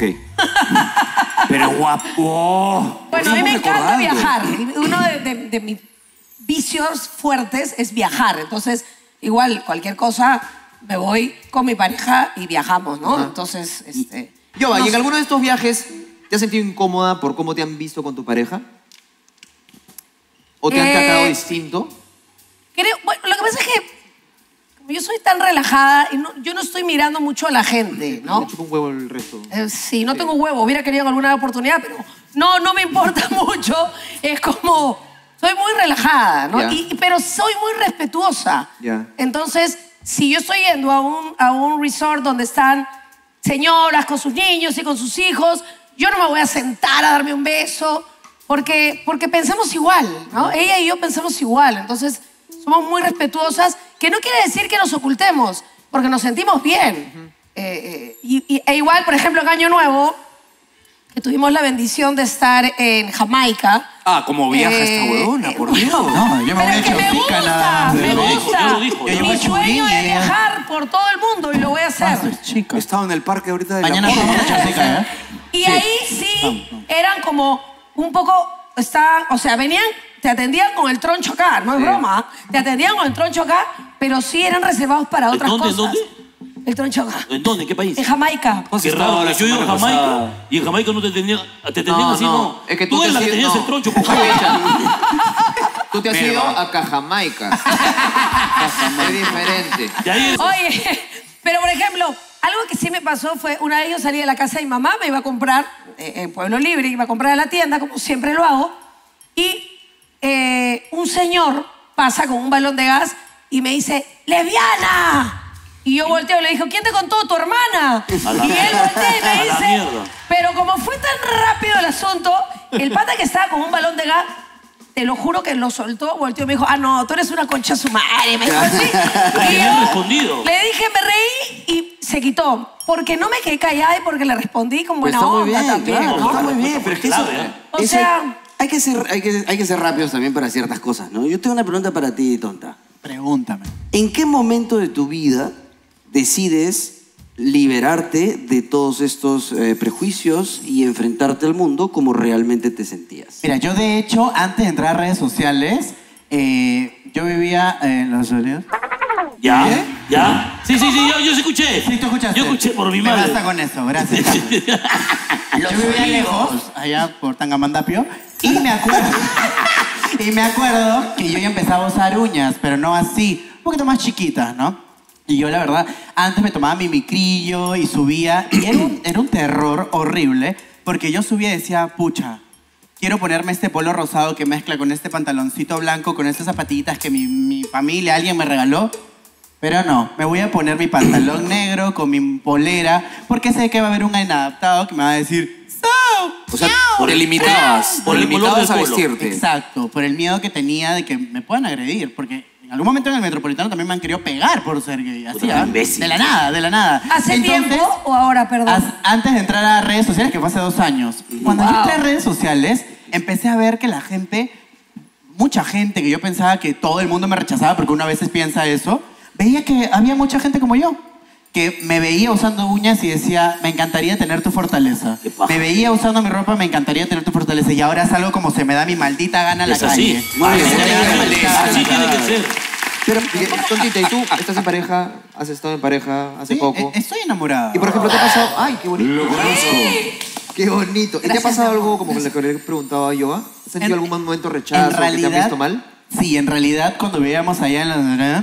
F: Pero guapo.
C: Bueno, a mí me
A: Estamos
C: encanta
A: recordando.
C: viajar. Uno de mis vicios fuertes es viajar. Entonces, igual, cualquier cosa, me voy con mi pareja y viajamos, ¿no?
D: Ajá.
C: Entonces,
D: Giova,
C: no
D: ¿y en
C: sé.
D: alguno de estos viajes te has sentido incómoda por cómo te han visto con tu pareja? ¿O te han tratado distinto?
C: Bueno, lo que pasa es que como yo soy tan relajada y yo no estoy mirando mucho a la gente, ¿no?
D: Me chupa un huevo el resto.
C: Sí, no tengo huevo. Hubiera querido en alguna oportunidad, pero no me importa mucho. Es como, soy muy relajada, ¿no?
D: Ya.
C: Pero soy muy respetuosa.
D: Ya.
C: Entonces, si yo estoy yendo a un resort donde están señoras con sus niños y con sus hijos, yo no me voy a sentar a darme un beso porque pensamos igual, ¿no? Ella y yo pensamos igual. Entonces, somos muy respetuosas, que no quiere decir que nos ocultemos, porque nos sentimos bien. E igual, por ejemplo, en Año Nuevo, que tuvimos la bendición de estar en Jamaica.
F: Ah, como viaja esta huevona, por Dios.
E: No, yo me voy
C: Pero
E: a
C: es que me
E: Chautica nada
C: gusta,
E: más.
C: me
B: Yo lo dijo,
C: gusta.
B: yo lo dijo.
E: Yo
C: Mi
E: voy a
C: sueño
E: Churín y
C: es
E: ella-
C: viajar por todo el mundo y lo voy a hacer.
E: Chica.
F: He estado en el parque ahorita de
E: Mañana
F: la
E: vamos a Chautica, ¿eh?
C: Y ahí sí eran como un poco, o sea, venían, te atendían con el troncho acá, no es broma, te atendían con el troncho acá, pero sí eran reservados para otras
B: dónde,
C: cosas.
B: dónde?
C: El troncho acá.
B: ¿En dónde? ¿En qué país?
C: En Jamaica.
B: Qué raro,
F: la
B: yo he ido a
F: semana
B: Jamaica
F: pasada.
B: y en Jamaica no te atendían así, no.
D: Es que
B: tú eres la que tenías el troncho, por favor.
D: Tú te has ido a Cajamaica. Es diferente.
B: De ahí es-
C: Oye, pero por ejemplo, algo que sí me pasó fue, una vez yo salí de la casa de mi mamá, me iba a comprar en Pueblo Libre, iba a comprar a la tienda, como siempre lo hago, y un señor pasa con un balón de gas y me dice, ¡lesbiana! Y yo volteo y le digo, ¿quién te contó? ¿Tu hermana? Y él voltea y me
B: A la
C: dice,
B: mierda.
C: pero como fue tan rápido el asunto, el pata que estaba con un balón de gas, te lo juro que lo soltó, volteó y me dijo, ah, no, tú eres una concha su madre. Me dijo así.
B: Porque
C: Y
B: me han
C: yo
B: respondido.
C: le dije, me reí y se quitó. Porque no me quedé callada y porque le respondí con
A: Pues
C: buena
A: está muy
C: onda
A: bien,
C: también,
A: claro,
C: ¿no?
A: está muy bien. Pero es que eso,
B: Clave, ¿eh?
C: O
A: eso-
C: sea-
A: hay que ser rápidos también para ciertas cosas, ¿no? Yo tengo una pregunta para ti, tonta.
E: Pregúntame.
A: ¿En qué momento de tu vida decides liberarte de todos estos prejuicios y enfrentarte al mundo como realmente te sentías?
E: Mira, yo de hecho, antes de entrar a redes sociales, yo vivía en Los Ángeles.
B: ¿Ya?
E: ¿Qué?
B: ¿Ya? Sí, yo sí escuché.
E: Sí, tú escuchaste.
B: Yo escuché por mi
E: Me
B: madre.
E: basta con eso, gracias. Yo vivía lejos, allá por Tangamandapio, y me acuerdo que yo ya empezaba a usar uñas, pero no así, un poquito más chiquitas, ¿no? Y yo, la verdad, antes me tomaba mi micrillo y subía, y era un terror horrible, porque yo subía y decía, pucha, quiero ponerme este polo rosado que mezcla con este pantaloncito blanco, con estas zapatillitas que mi familia, alguien me regaló. Pero no, me voy a poner mi pantalón negro con mi polera, porque sé que va a haber un inadaptado que me va a decir, ¡So!
F: O sea,
B: Por
F: te
B: el-
F: limitabas.
B: por
F: Te
B: el color
F: limitabas a
B: del polo.
F: vestirte.
E: Exacto, por el miedo que tenía de que me puedan agredir, porque en algún momento en el Metropolitano también me han querido pegar por ser gay, así,
B: Puta,
E: ¿ah?
B: imbécil.
E: De la nada.
C: ¿Hace
E: Entonces,
C: tiempo o ahora, perdón?
E: Antes de entrar a redes sociales, que fue hace 2 años, cuando yo
C: Wow.
E: entré a redes sociales, empecé a ver que la gente, mucha gente que yo pensaba que todo el mundo me rechazaba, porque uno a veces piensa eso, veía que había mucha gente como yo, que me veía usando uñas y decía, me encantaría tener tu fortaleza.
B: Qué paja.
E: Me veía usando mi ropa, me encantaría tener tu fortaleza. Y ahora salgo como se me da mi maldita gana en la
B: Es así.
E: calle.
A: Muy bien,
E: Se me da mi maldita gana.
B: Así tiene que ser.
D: Pero, Tontita, ¿y tú estás en pareja? ¿Has estado en pareja hace
E: Sí,
D: poco?
E: estoy enamorada.
D: Y por ejemplo, ¿te ha pasado? ¡Ay, qué bonito!
F: Lo conozco.
D: ¡Qué bonito! ¿Y te ha
C: Gracias,
D: pasado
C: mi amor.
D: algo como lo que le preguntaba yo? ¿Has sentido
E: En-
D: algún momento rechazo que te han visto mal?
E: Sí, en realidad cuando vivíamos allá en la...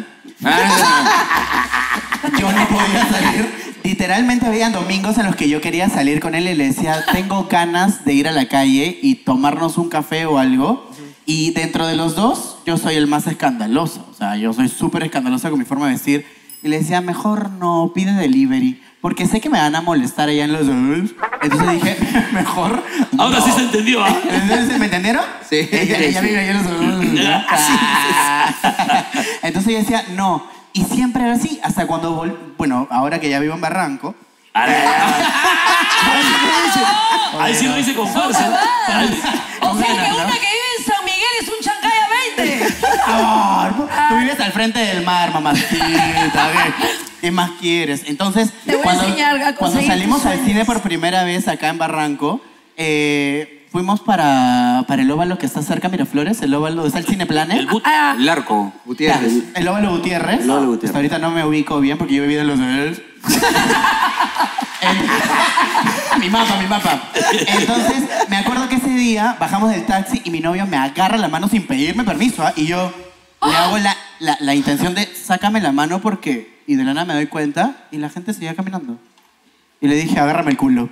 E: yo no podía salir. Literalmente había domingos en los que yo quería salir con él y le decía, tengo ganas de ir a la calle y tomarnos un café o algo. Y dentro de los dos, yo soy el más escandaloso. O sea, yo soy súper escandalosa con mi forma de vestir. Y le decía, mejor no, pide delivery. Porque sé que me van a molestar allá en los... Entonces dije, mejor
B: Ahora
E: no.
B: sí se entendió, ¿ah?
E: Entonces, ¿me entendieron?
D: Sí.
E: Ella vive allá en los... Entonces yo decía, no. Y siempre era así, hasta cuando... Bueno, ahora que ya vivo en Barranco,
B: Ahí sí lo dice con fuerza.
C: O sea que una que vive en San Miguel es un chancaya 20.
E: Amor, tú vives al frente del mar, mamacita. ¿Qué más quieres? Entonces,
C: Te voy a enseñar a
E: cuando
C: conseguir
E: salimos
C: tus
E: al
C: sueños.
E: cine por primera vez acá en Barranco, fuimos para el óvalo que está cerca de Miraflores, el óvalo donde está el Cine Planet.
A: El Arco.
D: Gutiérrez.
E: El óvalo Gutiérrez.
A: El óvalo Gutiérrez.
E: Hasta ahorita no me ubico bien porque yo he vivido en los de mi mapa. Entonces, me acuerdo que ese día bajamos del taxi y mi novio me agarra la mano sin pedirme permiso, ¿ah? Y yo le hago la intención de sácame la mano porque... Y de la nada me doy cuenta y la gente seguía caminando. Y le dije, agárrame el culo.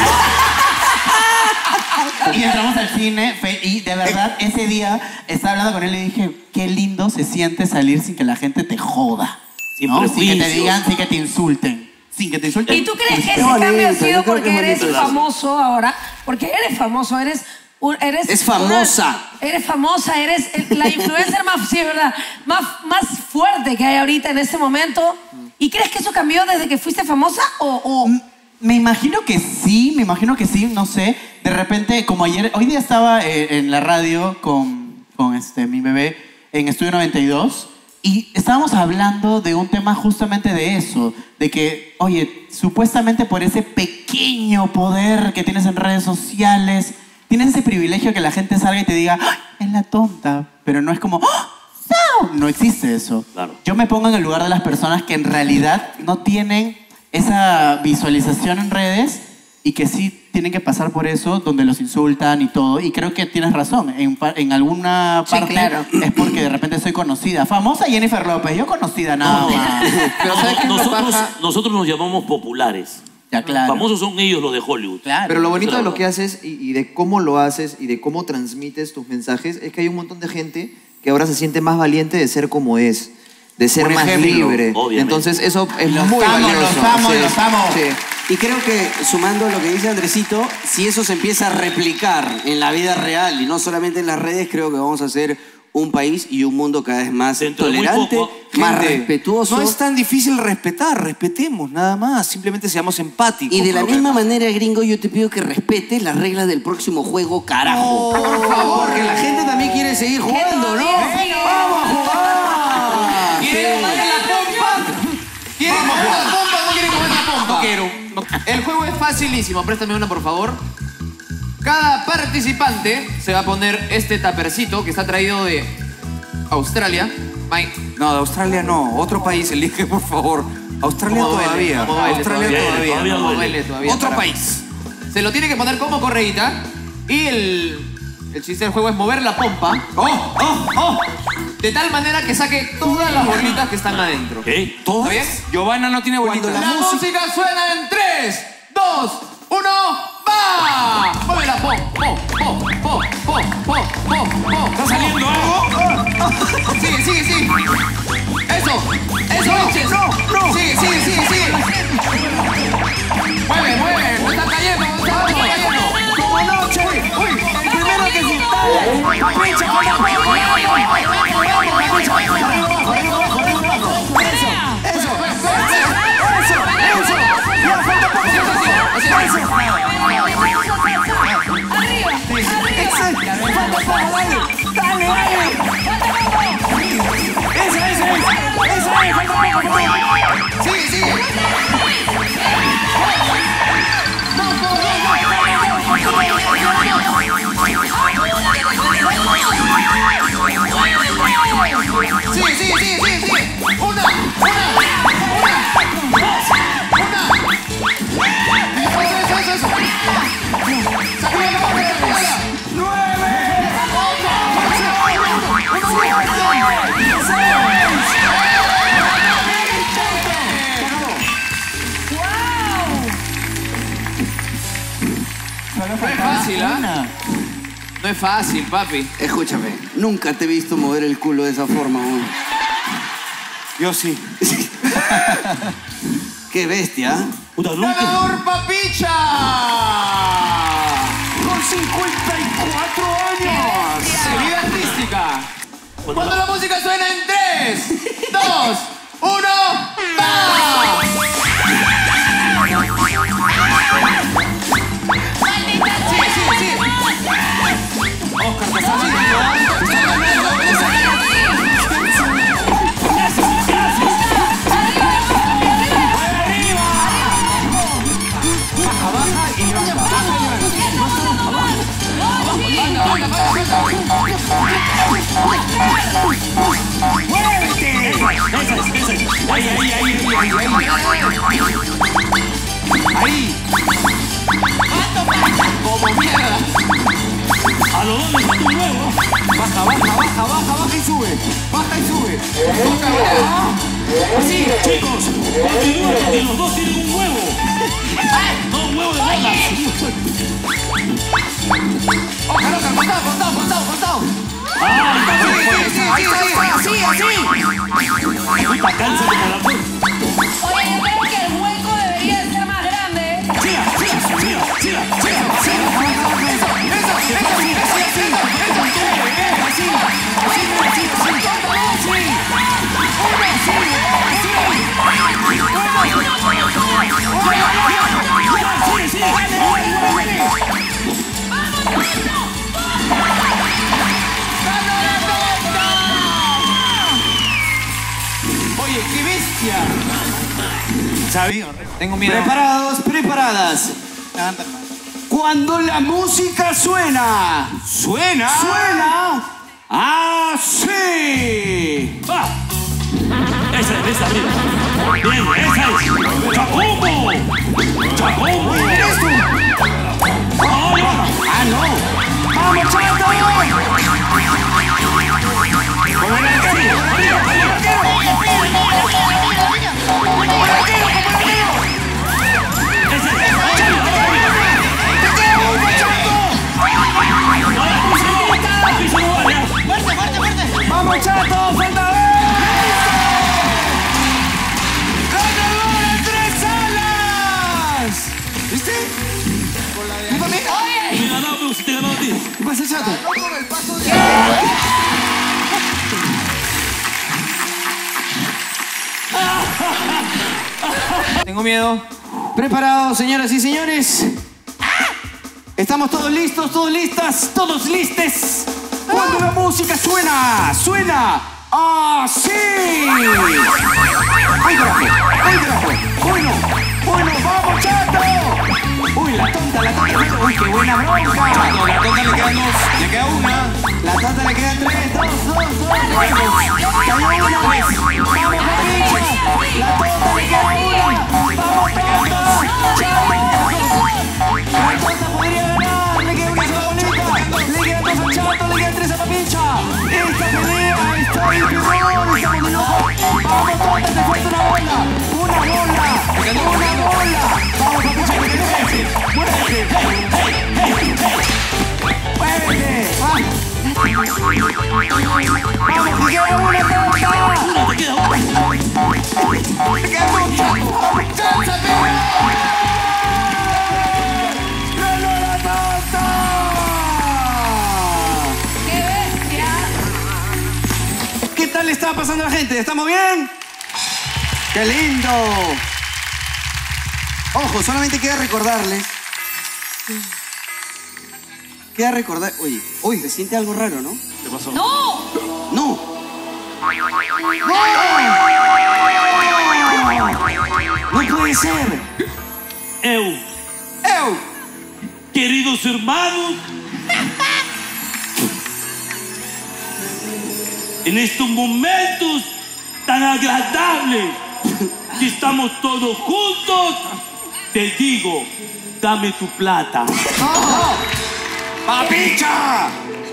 E: Y entramos al cine y de verdad ese día estaba hablando con él y le dije, qué lindo se siente salir sin que la gente te joda.
B: Sin
E: ¿no? Sin que te
B: prejuicios.
E: digan, sin que te insulten. Sin que te insulten.
C: ¿Y tú crees que
A: Qué
C: ese cambio ha
A: bonito,
C: sido
A: yo creo que
C: porque
A: es
C: eres
A: bonito.
C: famoso ahora? Porque eres famoso, eres
A: Es famosa.
C: Eres famosa, eres la influencer más, sí, ¿verdad? Más fuerte que hay ahorita en este momento. ¿Y crees que eso cambió desde que fuiste famosa o...?
E: Me imagino que sí, no sé. De repente, como hoy día estaba en la radio con mi bebé en Estudio 92 y estábamos hablando de un tema justamente de eso, de que, oye, supuestamente por ese pequeño poder que tienes en redes sociales, tienes ese privilegio que la gente salga y te diga, ¡ay, es la tonta! Pero no es como, ¡oh! No existe eso.
B: Claro.
E: Yo me pongo en el lugar de las personas que en realidad no tienen esa visualización en redes y que sí tienen que pasar por eso, donde los insultan y todo. Y creo que tienes razón. En alguna
C: Sí,
E: parte
C: claro.
E: es porque de repente soy conocida. Famosa Jennifer López, yo conocida nada más.
D: Pero ¿sabes qué es lo
B: Nosotros,
D: paja?
B: nosotros nos llamamos populares.
E: Ya, claro.
B: Famosos son ellos los de Hollywood.
E: Claro.
D: Pero lo bonito de lo
B: Claro.
D: que haces y de cómo lo haces y de cómo transmites tus mensajes es que hay un montón de gente que ahora se siente más valiente de ser como es, de ser
A: Por
D: más
A: ejemplo,
D: libre.
B: obviamente.
D: Entonces eso es
E: Los
D: muy
E: amo,
D: valioso.
E: los amo.
A: Y creo que, sumando lo que dice Andresito, si eso se empieza a replicar en la vida real y no solamente en las redes, creo que vamos a hacer un país y un mundo cada vez más
B: Dentro de muy
A: tolerante,
B: poco,
A: más
F: Gente,
A: respetuoso.
F: No es tan difícil respetar, respetemos, nada más. Simplemente seamos empáticos.
A: Y de la
F: por lo
A: misma
F: que-
A: manera, gringo, yo te pido que respetes las reglas del próximo juego, carajo. Por favor, que la gente también quiere seguir jugando, ¿no?
C: todavía sigue.
A: ¡Vamos a jugar!
F: ¿Quieren comer la pompa? ¿Quieren comer la pompa o no quieren comer la pompa? No quiero. El juego es facilísimo. Préstame una, por favor. Cada participante se va a poner este tapercito que está traído de Australia. Mike.
I: No, de Australia no. Otro país, elige, por favor. Australia
F: ¿Cómo duele?
I: todavía.
F: ¿Cómo duele?
I: Australia
B: Todavía
I: todavía.
B: duele.
F: Duele todavía
I: Otro
F: para-
I: país.
F: Se lo tiene que poner como correíta. Y el chiste del juego es mover la pompa.
I: ¡Oh! ¡Oh! ¡Oh!
F: De tal manera que saque todas las bolitas que están adentro.
B: ¿Qué?
I: ¿Todas?
F: ¿Está bien?
I: Giovanna no tiene
A: Cuando
I: bolita.
F: La música suena en 3, 2, 1, ¡va! Mueve la pom, pom, pom, pom, pom, pom, pom, pom.
I: ¿Está saliendo algo?
F: Sigue, sigue, sigue. Eso, Vilches.
I: no.
F: Sigue, sigue, sigue, sigue. Mueve, mueve. No está cayendo, no está cayendo.
A: ¡Como noche! ¡Uy! ¡El primero que se instale!
F: Sigue, sigue. Sigue, sigue, sigue, sigue, sigue. Una. Eso. Sacude la boca, sacúdela. No es fácil, ¿ah? No es fácil, papi.
A: Escúchame, nunca te he visto mover el culo de esa forma, güey.
I: Yo sí.
A: ¡Qué bestia!
B: Puta, nunca.
F: ¡Ganador Papicha!
I: ¡Con 54 años!
F: De vida artística.
B: Cuando
F: Cuando
B: la-
F: la música suena en 3, 2, 1, ¡va!
C: ¡Maldita
I: sube. Baja y sube.
B: Así, chicos, continúa porque los dos tienen un huevo. No, un huevo de bolas.
F: Ojalá, costado.
B: Puta, cáncer como la puerta.
C: Oye, yo creo que el hueco debería ser más grande.
F: Oye, qué bestia.
I: Tengo miedo.
A: Preparados, preparadas. Cuando la música suena.
I: ¿Suena?
A: Suena así.
B: ¡Va! Esa es arriba. Bien, esa es. ¡Chacombo! ¡Chacombo!
A: ¿Eres tú? Ah, no. ¡Vamos, chato!
B: Como el arquero, arriba.
A: ¡Vamos, chato! ¡Falta ver! ¡Ganador en 3 salas! ¿Viste?
C: Oye,
B: Te ganó a ti.
A: ¿Qué pasa, chato?
F: Tengo miedo.
A: ¿Preparados, señoras y señores? ¿Estamos todos listos, todos listas, todos listes? Cuando la música suena así. ¡Ay, carajo! ¡Bueno, vamos, chato! ¡Uy, la tonta! ¡Uy, qué buena bronca!
I: Chato, la tonta le quedan 2. Le queda una.
A: La tonta le quedan 3, 2. ¡Cayó una vez! ¡Vamos, Papicho! ¡La tonta le queda una! ¡Vamos, tonta! ¡Chao! La tonta podría ganar. Le queda una sola bolita. Le quedan 2 al chato, le quedan 3 a Papicha. Esta pelea está en pibón. Estamos de loco. Vamos, tonta, te falta una bola. Una bola. Vamos, Papicha, que te muévete. Muévete. Vamos, que queda una tonta. Te queda mucho. ¡Ganó la tonta!
C: qué bestia.
A: ¿Qué tal le está pasando a la gente? ¿Estamos bien? ¡Qué lindo! Ojo, solamente queda recordarles. Oye, se siente algo raro, ¿no?
B: ¿Qué pasó?
C: ¡No!
A: ¡No! ¡No puede ser!
B: Eu, queridos hermanos, en estos momentos tan agradables que estamos todos juntos, te digo, dame tu plata.
I: ¡Papicha!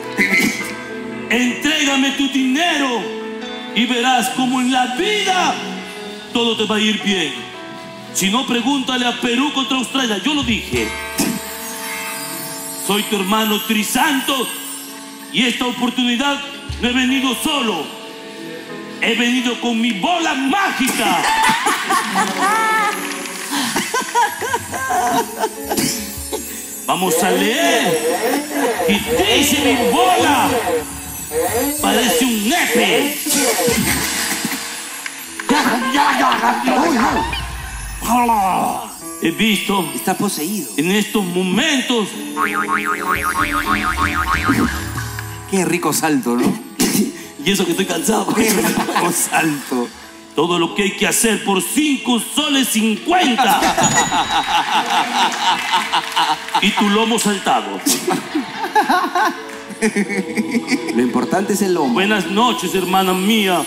B: Entrégame tu dinero y verás como en la vida todo te va a ir bien. Si no, pregúntale a Perú contra Australia. Yo lo dije. Soy tu hermano Trisanto y esta oportunidad no he venido solo. He venido con mi bola mágica. Vamos a leer. Y dice mi bola. Parece un nepe. He visto
A: Está poseído.
B: en estos momentos
A: Qué rico salto, ¿no?
B: y eso que estoy cansado.
A: Qué rico salto.
B: Todo lo que hay que hacer por 5 soles 50. Y tu lomo saltado.
A: Lo importante es el lomo.
B: Buenas noches, hermana mía.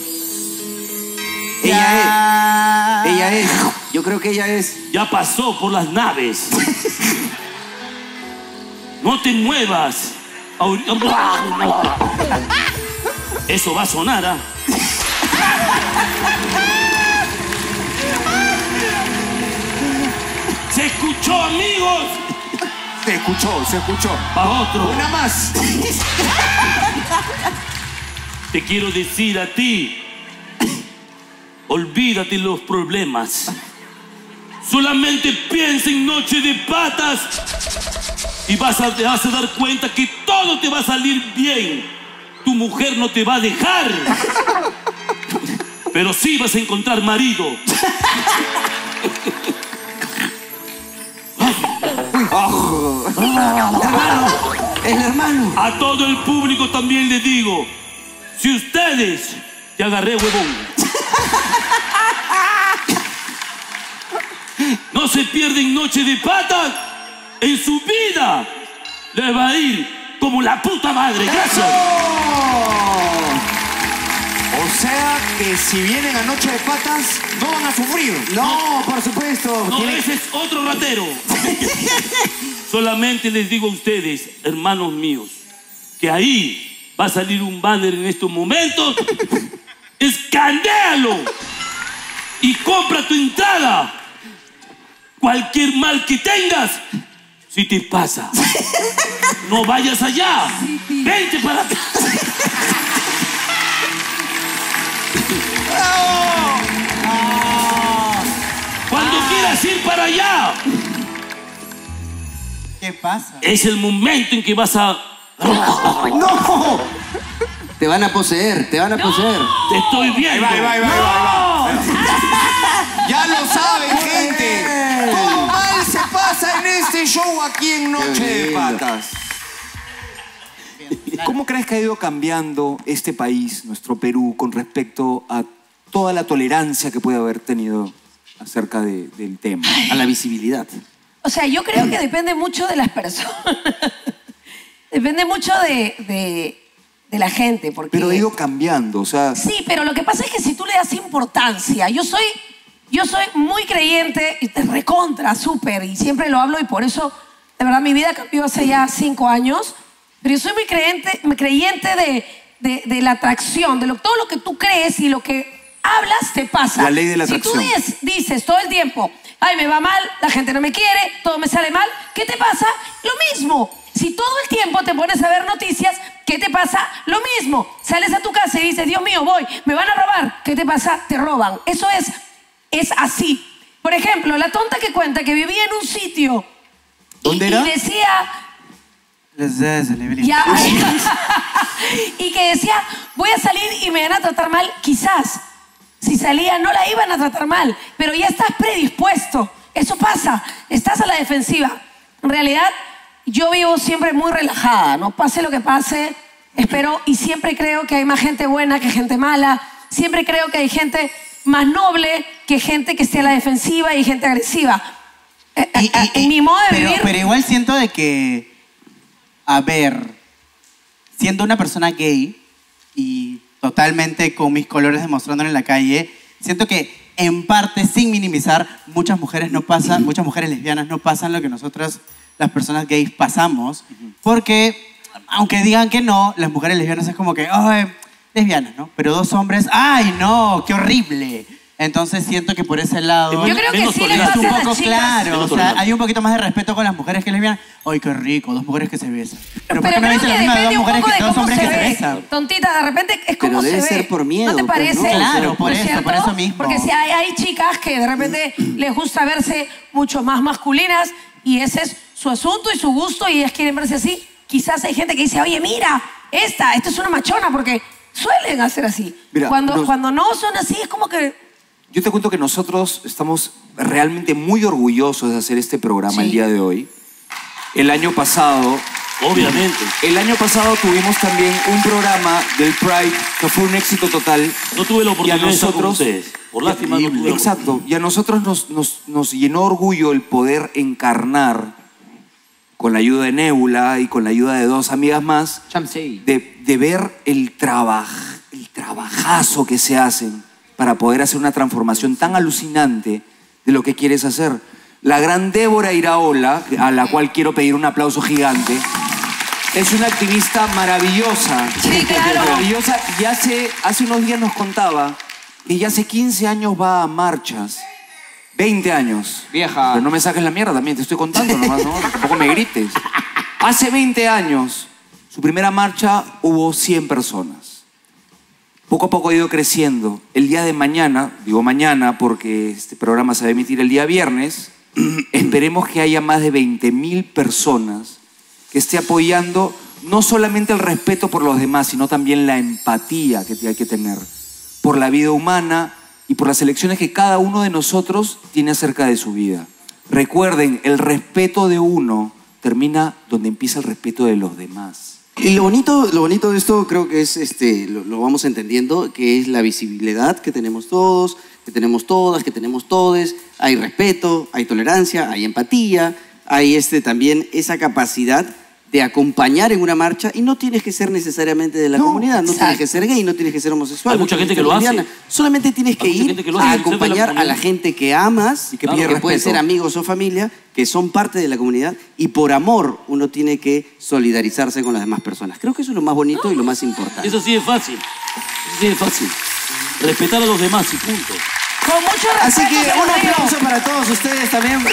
A: Ella es. Yo creo que ella es.
B: Ya pasó por las naves. No te muevas. Eso va a sonar, ¿ah? ¿Se escuchó, amigos?
I: Se escuchó.
B: Pa' otro.
I: Una más.
B: Te quiero decir a ti, olvídate los problemas. Solamente piensa en Noche de Patas y vas a dar cuenta que todo te va a salir bien. Tu mujer no te va a dejar, pero sí vas a encontrar marido.
A: El hermano.
B: A todo el público también les digo, si ustedes, te agarré, huevón, no se pierden Noche de Patas, en su vida les va a ir como la puta madre. Gracias.
I: O sea que si vienen a Noche de Patas, no van a sufrir.
A: No, por supuesto.
B: No, ese es otro ratero. Solamente les digo a ustedes, hermanos míos, que ahí va a salir un banner en estos momentos. ¡Escanéalo! Y compra tu entrada. Cualquier mal que tengas, si te pasa, no vayas allá. Vente para acá. Cuando quieras ir para allá,
E: ¿qué pasa?
B: es el momento en que vas a...
A: ¡No! Te van a poseer.
B: Te estoy viendo.
I: Ahí va. Ya lo saben, gente. Todo mal se pasa en este show aquí en Noche de Patas. ¿Cómo crees que ha ido cambiando este país, nuestro Perú, con respecto a toda la tolerancia que puede haber tenido acerca del tema?
A: A la visibilidad.
C: O sea, yo creo que depende mucho de las personas. Depende mucho de la gente. Porque...
I: Pero ha ido cambiando, o sea...
C: Sí, pero lo que pasa es que si tú le das importancia, yo soy muy creyente y te recontra, súper, y siempre lo hablo y por eso, de verdad, mi vida cambió hace ya 5 años, pero yo soy muy creyente de la atracción, de todo lo que tú crees y lo que hablas te pasa.
I: La ley de la atracción.
C: Si tú dices todo el tiempo, ay, me va mal, la gente no me quiere, todo me sale mal, ¿qué te pasa? Lo mismo. Si todo el tiempo te pones a ver noticias, ¿qué te pasa? Lo mismo. Sales a tu casa y dices, Dios mío, voy, me van a robar. ¿Qué te pasa? Te roban. Eso es así. Por ejemplo, la tonta que cuenta que vivía en un sitio.
A: ¿Dónde era?
C: Y decía... Ya, y que decía, voy a salir y me van a tratar mal. Quizás, si salía no la iban a tratar mal, pero ya estás predispuesto. Eso pasa, estás a la defensiva. En realidad, yo vivo siempre muy relajada, ¿no? Pase lo que pase, espero y siempre creo que hay más gente buena que gente mala. Siempre creo que hay gente más noble que gente que esté a la defensiva y gente agresiva. En mi modo de vivir...
E: Pero igual siento de que, a ver, siendo una persona gay y totalmente con mis colores demostrándolo en la calle, siento que en parte, sin minimizar, muchas mujeres lesbianas no pasan lo que nosotras, las personas gays, pasamos, porque aunque digan que no, las mujeres lesbianas es como que, ay, lesbianas, ¿no? Pero 2 hombres, ¡ay, no! ¡Qué horrible! Entonces siento que por ese lado...
C: Yo creo que sí le pasa
E: un
C: a las
E: poco
C: chicas.
E: claro, o sea, hay un poquito más de respeto con las mujeres que lesbianas. ¡Ay, qué rico! 2 mujeres que se besan. Pero ¿por qué no
C: creo
E: dicen
C: que
E: lo mismo de 2
C: depende un
E: mujeres
C: poco
E: que
C: de
E: 2
C: cómo
E: hombres
C: se
E: que se
C: ve.
E: besan?
C: Tontita, de repente es como
A: Pero
C: se
A: debe
C: ve.
A: ser por miedo,
C: ¿No te
A: pues,
C: parece?
A: ¿no?
E: Claro, por
C: ¿No es
E: eso,
C: cierto?
E: por eso mismo.
C: Porque si hay chicas que de repente les gusta verse mucho más masculinas y ese es su asunto y su gusto y ellas quieren verse así. Quizás hay gente que dice, oye, mira, esta es una machona, porque suelen hacer así.
I: Mira,
C: cuando no son así, es como que...
I: Yo te cuento que nosotros estamos realmente muy orgullosos de hacer este programa el día de hoy. El año pasado...
B: Obviamente.
I: El año pasado tuvimos también un programa del Pride que fue un éxito total.
B: No tuve la oportunidad de estar con
I: nosotros,
B: ustedes. Por lástima no tuve la
I: Exacto. Y a nosotros nos llenó orgullo el poder encarnar, con la ayuda de Nebula y con la ayuda de 2 amigas más, de ver el trabajazo que se hacen para poder hacer una transformación tan alucinante de lo que quieres hacer. La gran Débora Iraola, a la cual quiero pedir un aplauso gigante, Es una activista maravillosa.
C: Sí, claro.
I: Maravillosa. Y hace unos días nos contaba que ya hace 15 años va a marchas. 20 años.
F: Vieja.
I: Pero no me saques la mierda también, te estoy contando nomás, ¿no? Tampoco me grites. Hace 20 años, su primera marcha hubo 100 personas. Poco a poco ha ido creciendo. El día de mañana, digo mañana porque este programa se va a emitir el día viernes, esperemos que haya más de 20.000 personas que esté apoyando no solamente el respeto por los demás, sino también la empatía que hay que tener por la vida humana y por las elecciones que cada uno de nosotros tiene acerca de su vida. Recuerden, el respeto de uno termina donde empieza el respeto de los demás.
A: Y lo bonito de esto creo que es, lo vamos entendiendo, que es la visibilidad que tenemos todos, que tenemos todas, que tenemos todes. Hay respeto, hay tolerancia, hay empatía, hay también esa capacidad de acompañar en una marcha y no tienes que ser necesariamente de la comunidad, no tienes que ser gay, no tienes que ser homosexual.
B: Hay mucha gente que lo hace.
A: Solamente tienes que ir a acompañar a la gente que amas y que pueden ser amigos o familia, que son parte de la comunidad y por amor uno tiene que solidarizarse con las demás personas. Creo que eso es lo más bonito y lo más importante.
B: Eso sí es fácil. Eso sí es fácil. Respetar a los demás y punto.
C: Con mucho respeto.
A: Así que
C: se lo
A: un
C: digo.
A: aplauso para todos ustedes también.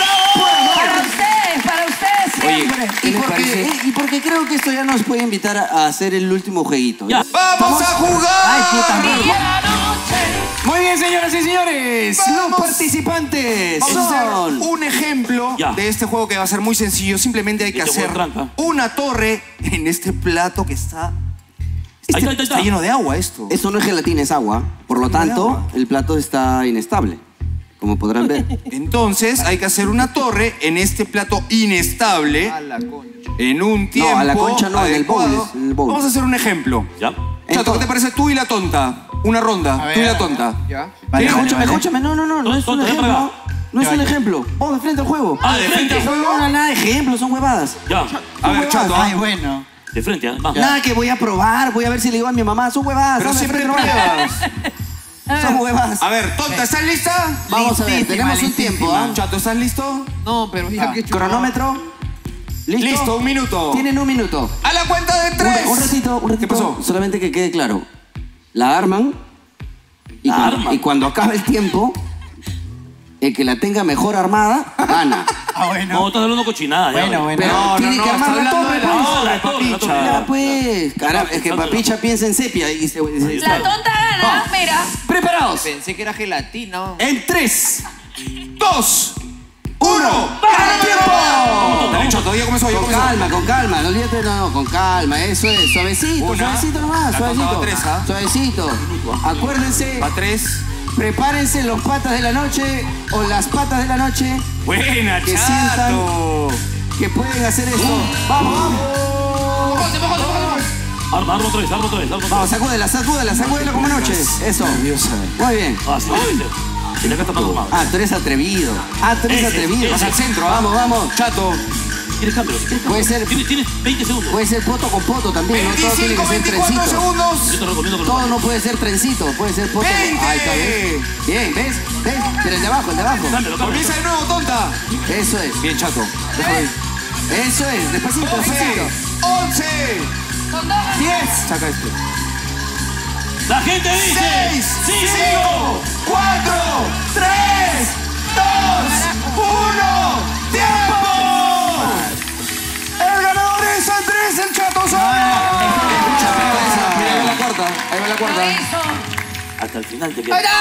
C: Para ustedes siempre.
A: Y porque creo que esto ya nos puede invitar a hacer el último jueguito.
B: Ya.
I: ¡Vamos a jugar!
A: ¡Ay, puta madre!
C: Noche.
A: Muy bien, señoras y señores.
I: Vamos.
A: Los participantes
I: Vamos a hacer
A: son...
I: un ejemplo
B: Ya.
I: de este juego que va a ser muy sencillo. Simplemente hay que
B: Este juego
I: hacer
B: es trampa.
I: una torre en este plato que está...
B: Ahí está.
I: Está lleno de agua esto.
A: Esto no es gelatina, es agua. Por lo tanto, el plato está inestable, como podrán ver.
I: Entonces hay que hacer una torre en este plato inestable.
D: A la concha.
I: En un tiempo
A: a la concha no, en el bowl,
I: adecuado.
A: en el bowl.
I: Vamos a hacer un ejemplo.
B: ¿Ya?
I: Chato, ¿qué te parece tú y la tonta? Una ronda, tú y la tonta.
D: ¿Ya?
E: Vale,
A: Escúchame, no es un
B: Tonta,
A: ejemplo. No es un
E: Ya.
A: ejemplo. Vamos de frente al juego.
B: Ah, de frente al
A: No, nada de ejemplo, son huevadas.
B: Ya.
I: A ver, Chato.
E: Ay, bueno.
B: De frente, ¿ah? Vamos.
A: Nada que voy a probar, voy a ver si le digo a mi mamá, son huevadas.
I: Pero
A: son de
I: siempre
A: frente nomás.
I: pruebas.
A: Son huevadas.
I: A ver, tonta, ¿estás lista?
A: Vamos a ver,
E: Listísima,
A: tenemos un tiempo, ¿ah?
I: Chato, ¿estás listo?
D: No, pero ya que chulo.
A: Cronómetro. ¿Listo?
I: Listo, un minuto.
A: Tienen un minuto.
I: A la cuenta de 3.
A: Un ratito.
I: ¿Qué pasó?
A: Solamente que quede claro. La arman y cuando acabe el tiempo, el que la tenga mejor armada, gana.
E: Ah, bueno.
B: No, estás hablando cochinada. ya.
E: Bueno.
A: Pero tiene que armar la torre, pues.
B: No, la torre.
A: Ya, pues. Caramba, es que Papicha piensa en sepia y se...
C: La tonta gana, mira.
A: Preparados.
D: Pensé que era gelatina.
A: En 3,
I: 2, 1. ¡Para el tiempo! Dale, Chato, ya comenzó, ya comenzó.
A: Con calma, no olvídate, no, con calma, eso es, suavecito,
I: Una.
A: suavecito nomás,
I: La tonta
A: suavecito.
I: va 3, ¿ah?
A: Suavecito. Acuérdense,
I: Va 3.
A: prepárense los patas de la noche o las patas de la noche
I: Buena,
A: que
I: Chato.
A: que pueden hacer esto. Vamos.
B: Arma otra vez.
A: Vamos, sacúdela como noche. Eso. Muy bien.
B: Ah, sí, y acá está más.
A: Ah, tú eres atrevido. Atrevido.
I: Vas al centro, ¿ah?
A: Vamos.
I: Chato.
B: ¿Quieres cambio?
A: Puede ser-
B: Tienes 20 segundos.
A: Puede ser poto con poto también, no todo tiene
I: 25,
A: que ser
I: 24
A: trencito.
I: segundos.
B: Yo te recomiendo que lo
A: Todo no puede ser trencito, puede ser poto.
I: 20.
A: Ahí está, ¿ves? Bien, ¿ves? Pero el de abajo.
B: Cámbialo.
I: Comienza de nuevo, tonta.
A: Eso es.
I: Bien, Chato.
A: Eso es, despacito.
I: 11.
C: Con dos.
A: 10.
I: Saca esto.
B: La gente dice.
I: 6,
B: Sí,
I: 5, 4, 3, 2, 1. ¡Tiempo! El ganador es Andrés el Chato Sola.
A: Ahí va la cuarta.
C: Lo hizo.
B: Hasta el final te quedas.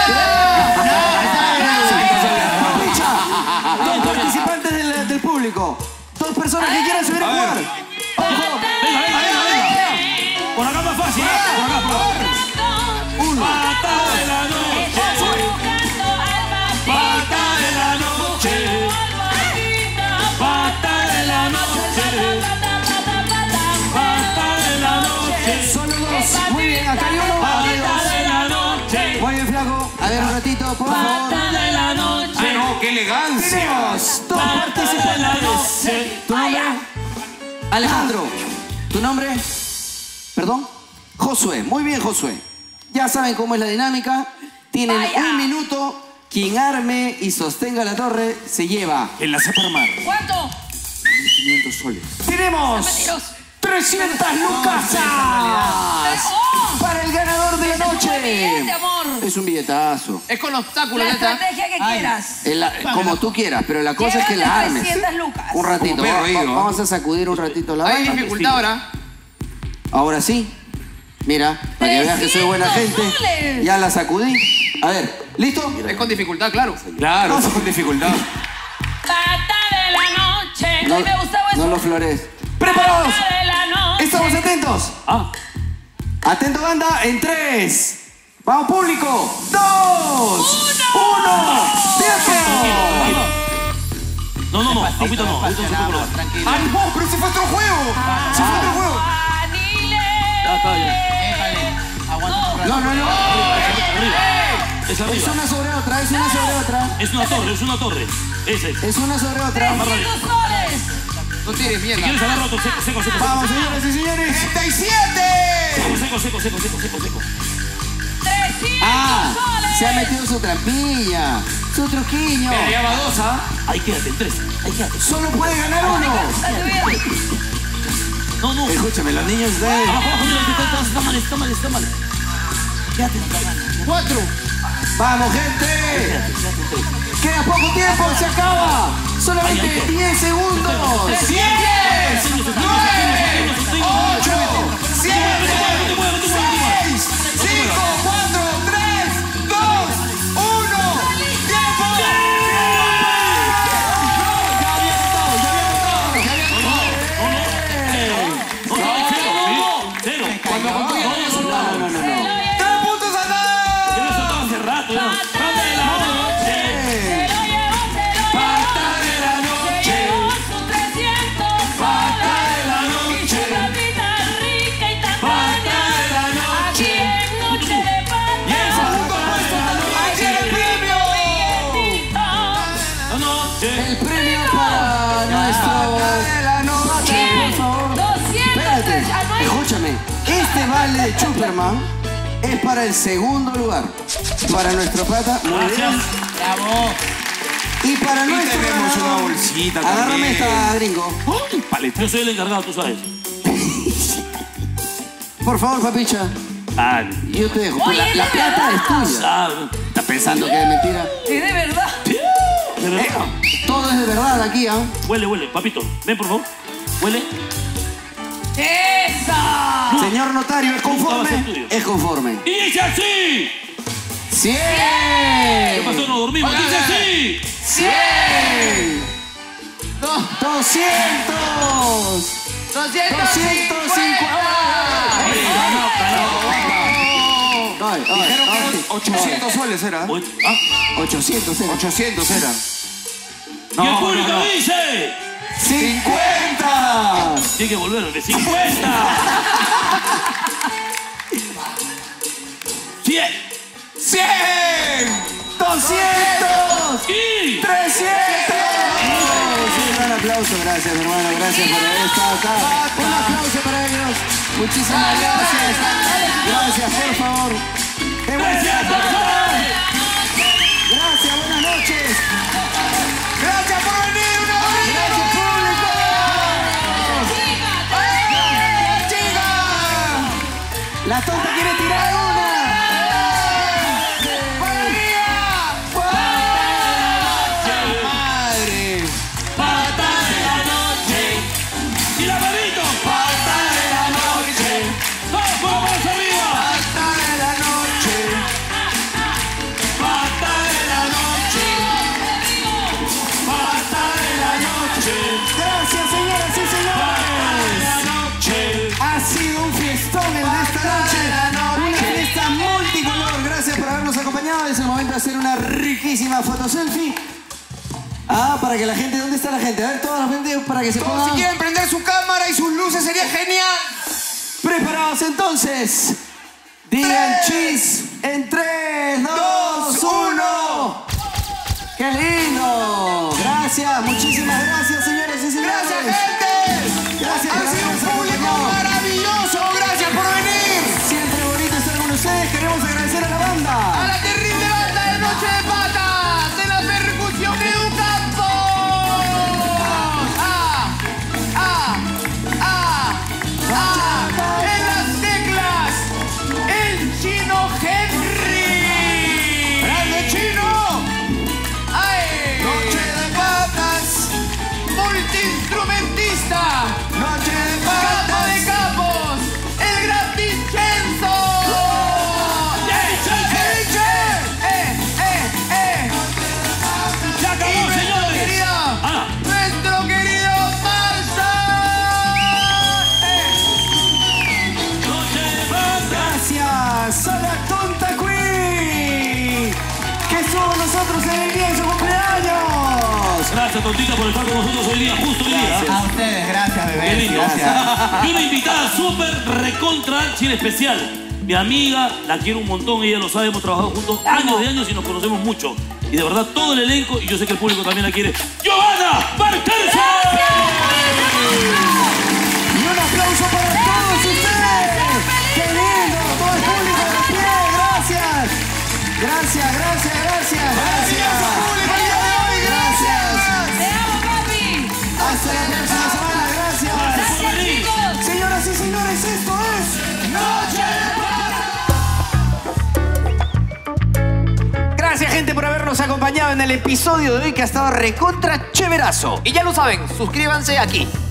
A: Dos participantes del público. Dos personas que quieran subir a jugar.
B: Venga. Por acá más fácil. Por acá. Pata de la noche. Pata de la noche. Pata de la noche. Pata de la noche.
A: Solo dos. Muy bien, acá hay uno.
B: Pata de la noche.
A: Muy bien, flaco. A ver, un ratito, por favor.
B: de la noche.
I: ¡Ay, no! ¡Qué elegancia!
A: Tenemos dos
B: Pata de la
A: participantes.
B: noche.
A: ¿Tu nombre? Alejandro. ¿Tu nombre? ¿Perdón? Josué. Muy bien, Josué. Ya saben cómo es la dinámica. Tienen un minuto. Quien arme y sostenga la torre se lleva
I: En la sepa armar.
C: ¿Cuánto?
I: 500 soles.
A: Tenemos
C: Mentiroso.
A: 3 300 lucas para el ganador de la noche.
C: Billete, amor.
A: Es un billetazo.
F: Es con obstáculos,
C: La
F: neta.
C: estrategia que quieras.
A: Como tú quieras, pero la cosa es que la armes.
C: 300 lucas.
A: Un ratito.
I: Como perro ido.
A: Vamos a sacudir un ratito la
F: Hay
A: banda.
F: dificultad ahora.
A: Ahora sí. Mira, para que veas que soy buena
C: 300
A: gente.
C: soles.
A: Ya la sacudí. A ver, ¿listo?
F: Es con dificultad, claro.
I: Claro, eso con dificultad.
C: Pata de la noche.
A: No,
C: me gustaba eso.
A: no lo flores. ¡Preparados!
C: Pata de la noche.
A: ¿Estamos atentos? Atento, banda, en 3. Vamos, público. 2, 1. ¡Tiempo!
B: No, agüita no se puede probar.
E: Tranquilo.
I: ¡Ay, no! ¡Pero ese fue otro juego! ¡Se fue otro juego!
B: Ya está, ya.
E: Déjale. Aguanta un rato.
A: No.
B: Arriba. Es
A: Es
B: arriba.
A: una sobre otra, es una sobre otra.
B: Es una torre. Esa es.
A: Es una sobre otra.
C: 300 soles.
F: No tires
B: Si
F: mierda.
B: quieres agarra otro, seco.
A: Vamos, señoras y señores.
B: Seco.
C: 300
A: Ah,
C: soles.
A: se ha metido su trampilla, su truquiño.
F: Pero ya va 2, ¿ah?
B: Ahí quédate, en 3. Ahí quédate.
A: Solo puede ganar uno.
B: No.
A: Escúchame, los niños de...
B: Abajo, mira, está mal. Quédate en la gana.
F: 4.
A: Vamos, gente. Queda poco tiempo, se acaba. Solamente 10 segundos. 10, 9, 8, 7, 6, 5, 4, 3, 2, 1. ¡Tiempo!
B: Cero.
A: No. 3 puntos a
B: Ya lo he soltado hace rato, ya. Pata de la noche.
A: Pata de la noche. Pata de la noche. Pata de la noche. Y el segundo puesto tiene el premio.
B: La noche.
A: El premio para nuestro... Por favor.
C: 200.
A: Espérate, escúchame. Este vale de Superman es para el segundo lugar. Para nuestro pata. Muy
B: Gracias.
A: bien.
E: Bravo.
A: Y para
I: Y
A: nuestro
I: tenemos
A: ganador,
I: una bolsita
A: agárrame
I: también.
A: esta, gringo.
B: Yo soy el encargado, tú sabes.
A: Por favor, papicha.
B: Ah,
A: Yo te dejo.
C: Oye,
A: La
C: ¿de
A: plata
C: verdad?
A: es tuya.
B: sabe.
A: ¿Estás pensando que es mentira?
C: Es de verdad.
B: De verdad.
A: Todo es de verdad aquí, ¿ah?
B: Huele. Papito, ven por favor. Huele.
C: ¡Esa!
A: Señor notario, ¿es
B: va a ser
A: conforme?
B: tuyo.
A: Es conforme.
B: Y dice así.
A: 100.
B: ¿Qué pasó? No dormimos.
F: Oiga,
B: Dice
F: oiga.
B: así.
A: 100. 200. 250.
I: Dijeron que eran 800 soles, ¿era?
A: 800.
I: 800 era.
B: Y el público dice.
A: 50.
B: Tiene que volver de 50. 100.
A: 100. 200.
B: Y
A: 300. Un gran aplauso, gracias hermano, gracias por haber estado acá. Un aplauso para ellos. Muchísimas gracias. Gracias, por favor. Gracias, buenas noches. Gracias por venir, una vez. Gracias, público. ¡Chica! La tonta quiere tirar una. Madre.
B: pata de la noche. Y la manito.
A: Pata de la noche.
B: Todos con la mano arriba.
A: Pata de la noche. Pata de la noche. Pata de la noche. Gracias, señoras y señores. Ha sido un fiestón el de esta noche. Una fiesta multicolor. Gracias por habernos acompañado. Es el momento de hacer una riquísima foto selfie. Ah, para que la gente... ¿Dónde está la gente? A ver, toda la gente para que se
F: Todos
A: pongan...
F: si quieren prender su cámara y sus luces sería genial.
A: ¿Preparados entonces? Digan cheese en 3, 2, 1. ¡Qué lindo! Gracias, muchísimas gracias, señores y señores.
F: Gracias, gente.
A: Gracias por
F: Ha sido un
A: habernos
F: público
A: acompañado.
F: maravilloso. Gracias por venir.
A: Siempre bonito estar con ustedes. Queremos agradecer a la
F: A
A: banda.
F: la terrible banda de Noche de Patas de la percusión de Educampo.
B: Tontita, por estar con nosotros hoy día, justo hoy día.
E: A ustedes, gracias,
B: Qué
E: bebé.
B: lindo.
E: Gracias.
B: Y una invitada súper recontra chile especial. Mi amiga, la quiero un montón, ella lo sabe, hemos trabajado juntos años de años y nos conocemos mucho. Y de verdad, todo el elenco, y yo sé que el público también la quiere. ¡Giovanna Martense!
J: Y un aplauso para todos ustedes. ¡Qué lindo! Todo el público de pie. Gracias. Gracias, gracias, gracias. Gracias. Público el día de hoy. Gracias.
C: ¡Te amo, papi!
J: Hasta la próxima semana. Gracias.
C: Gracias, chicos.
J: Señoras y señores, esto es Noche de Pata. Gracias, gente, por habernos acompañado en el episodio de hoy que ha estado recontra chéverazo.
F: Y ya lo saben, suscríbanse aquí.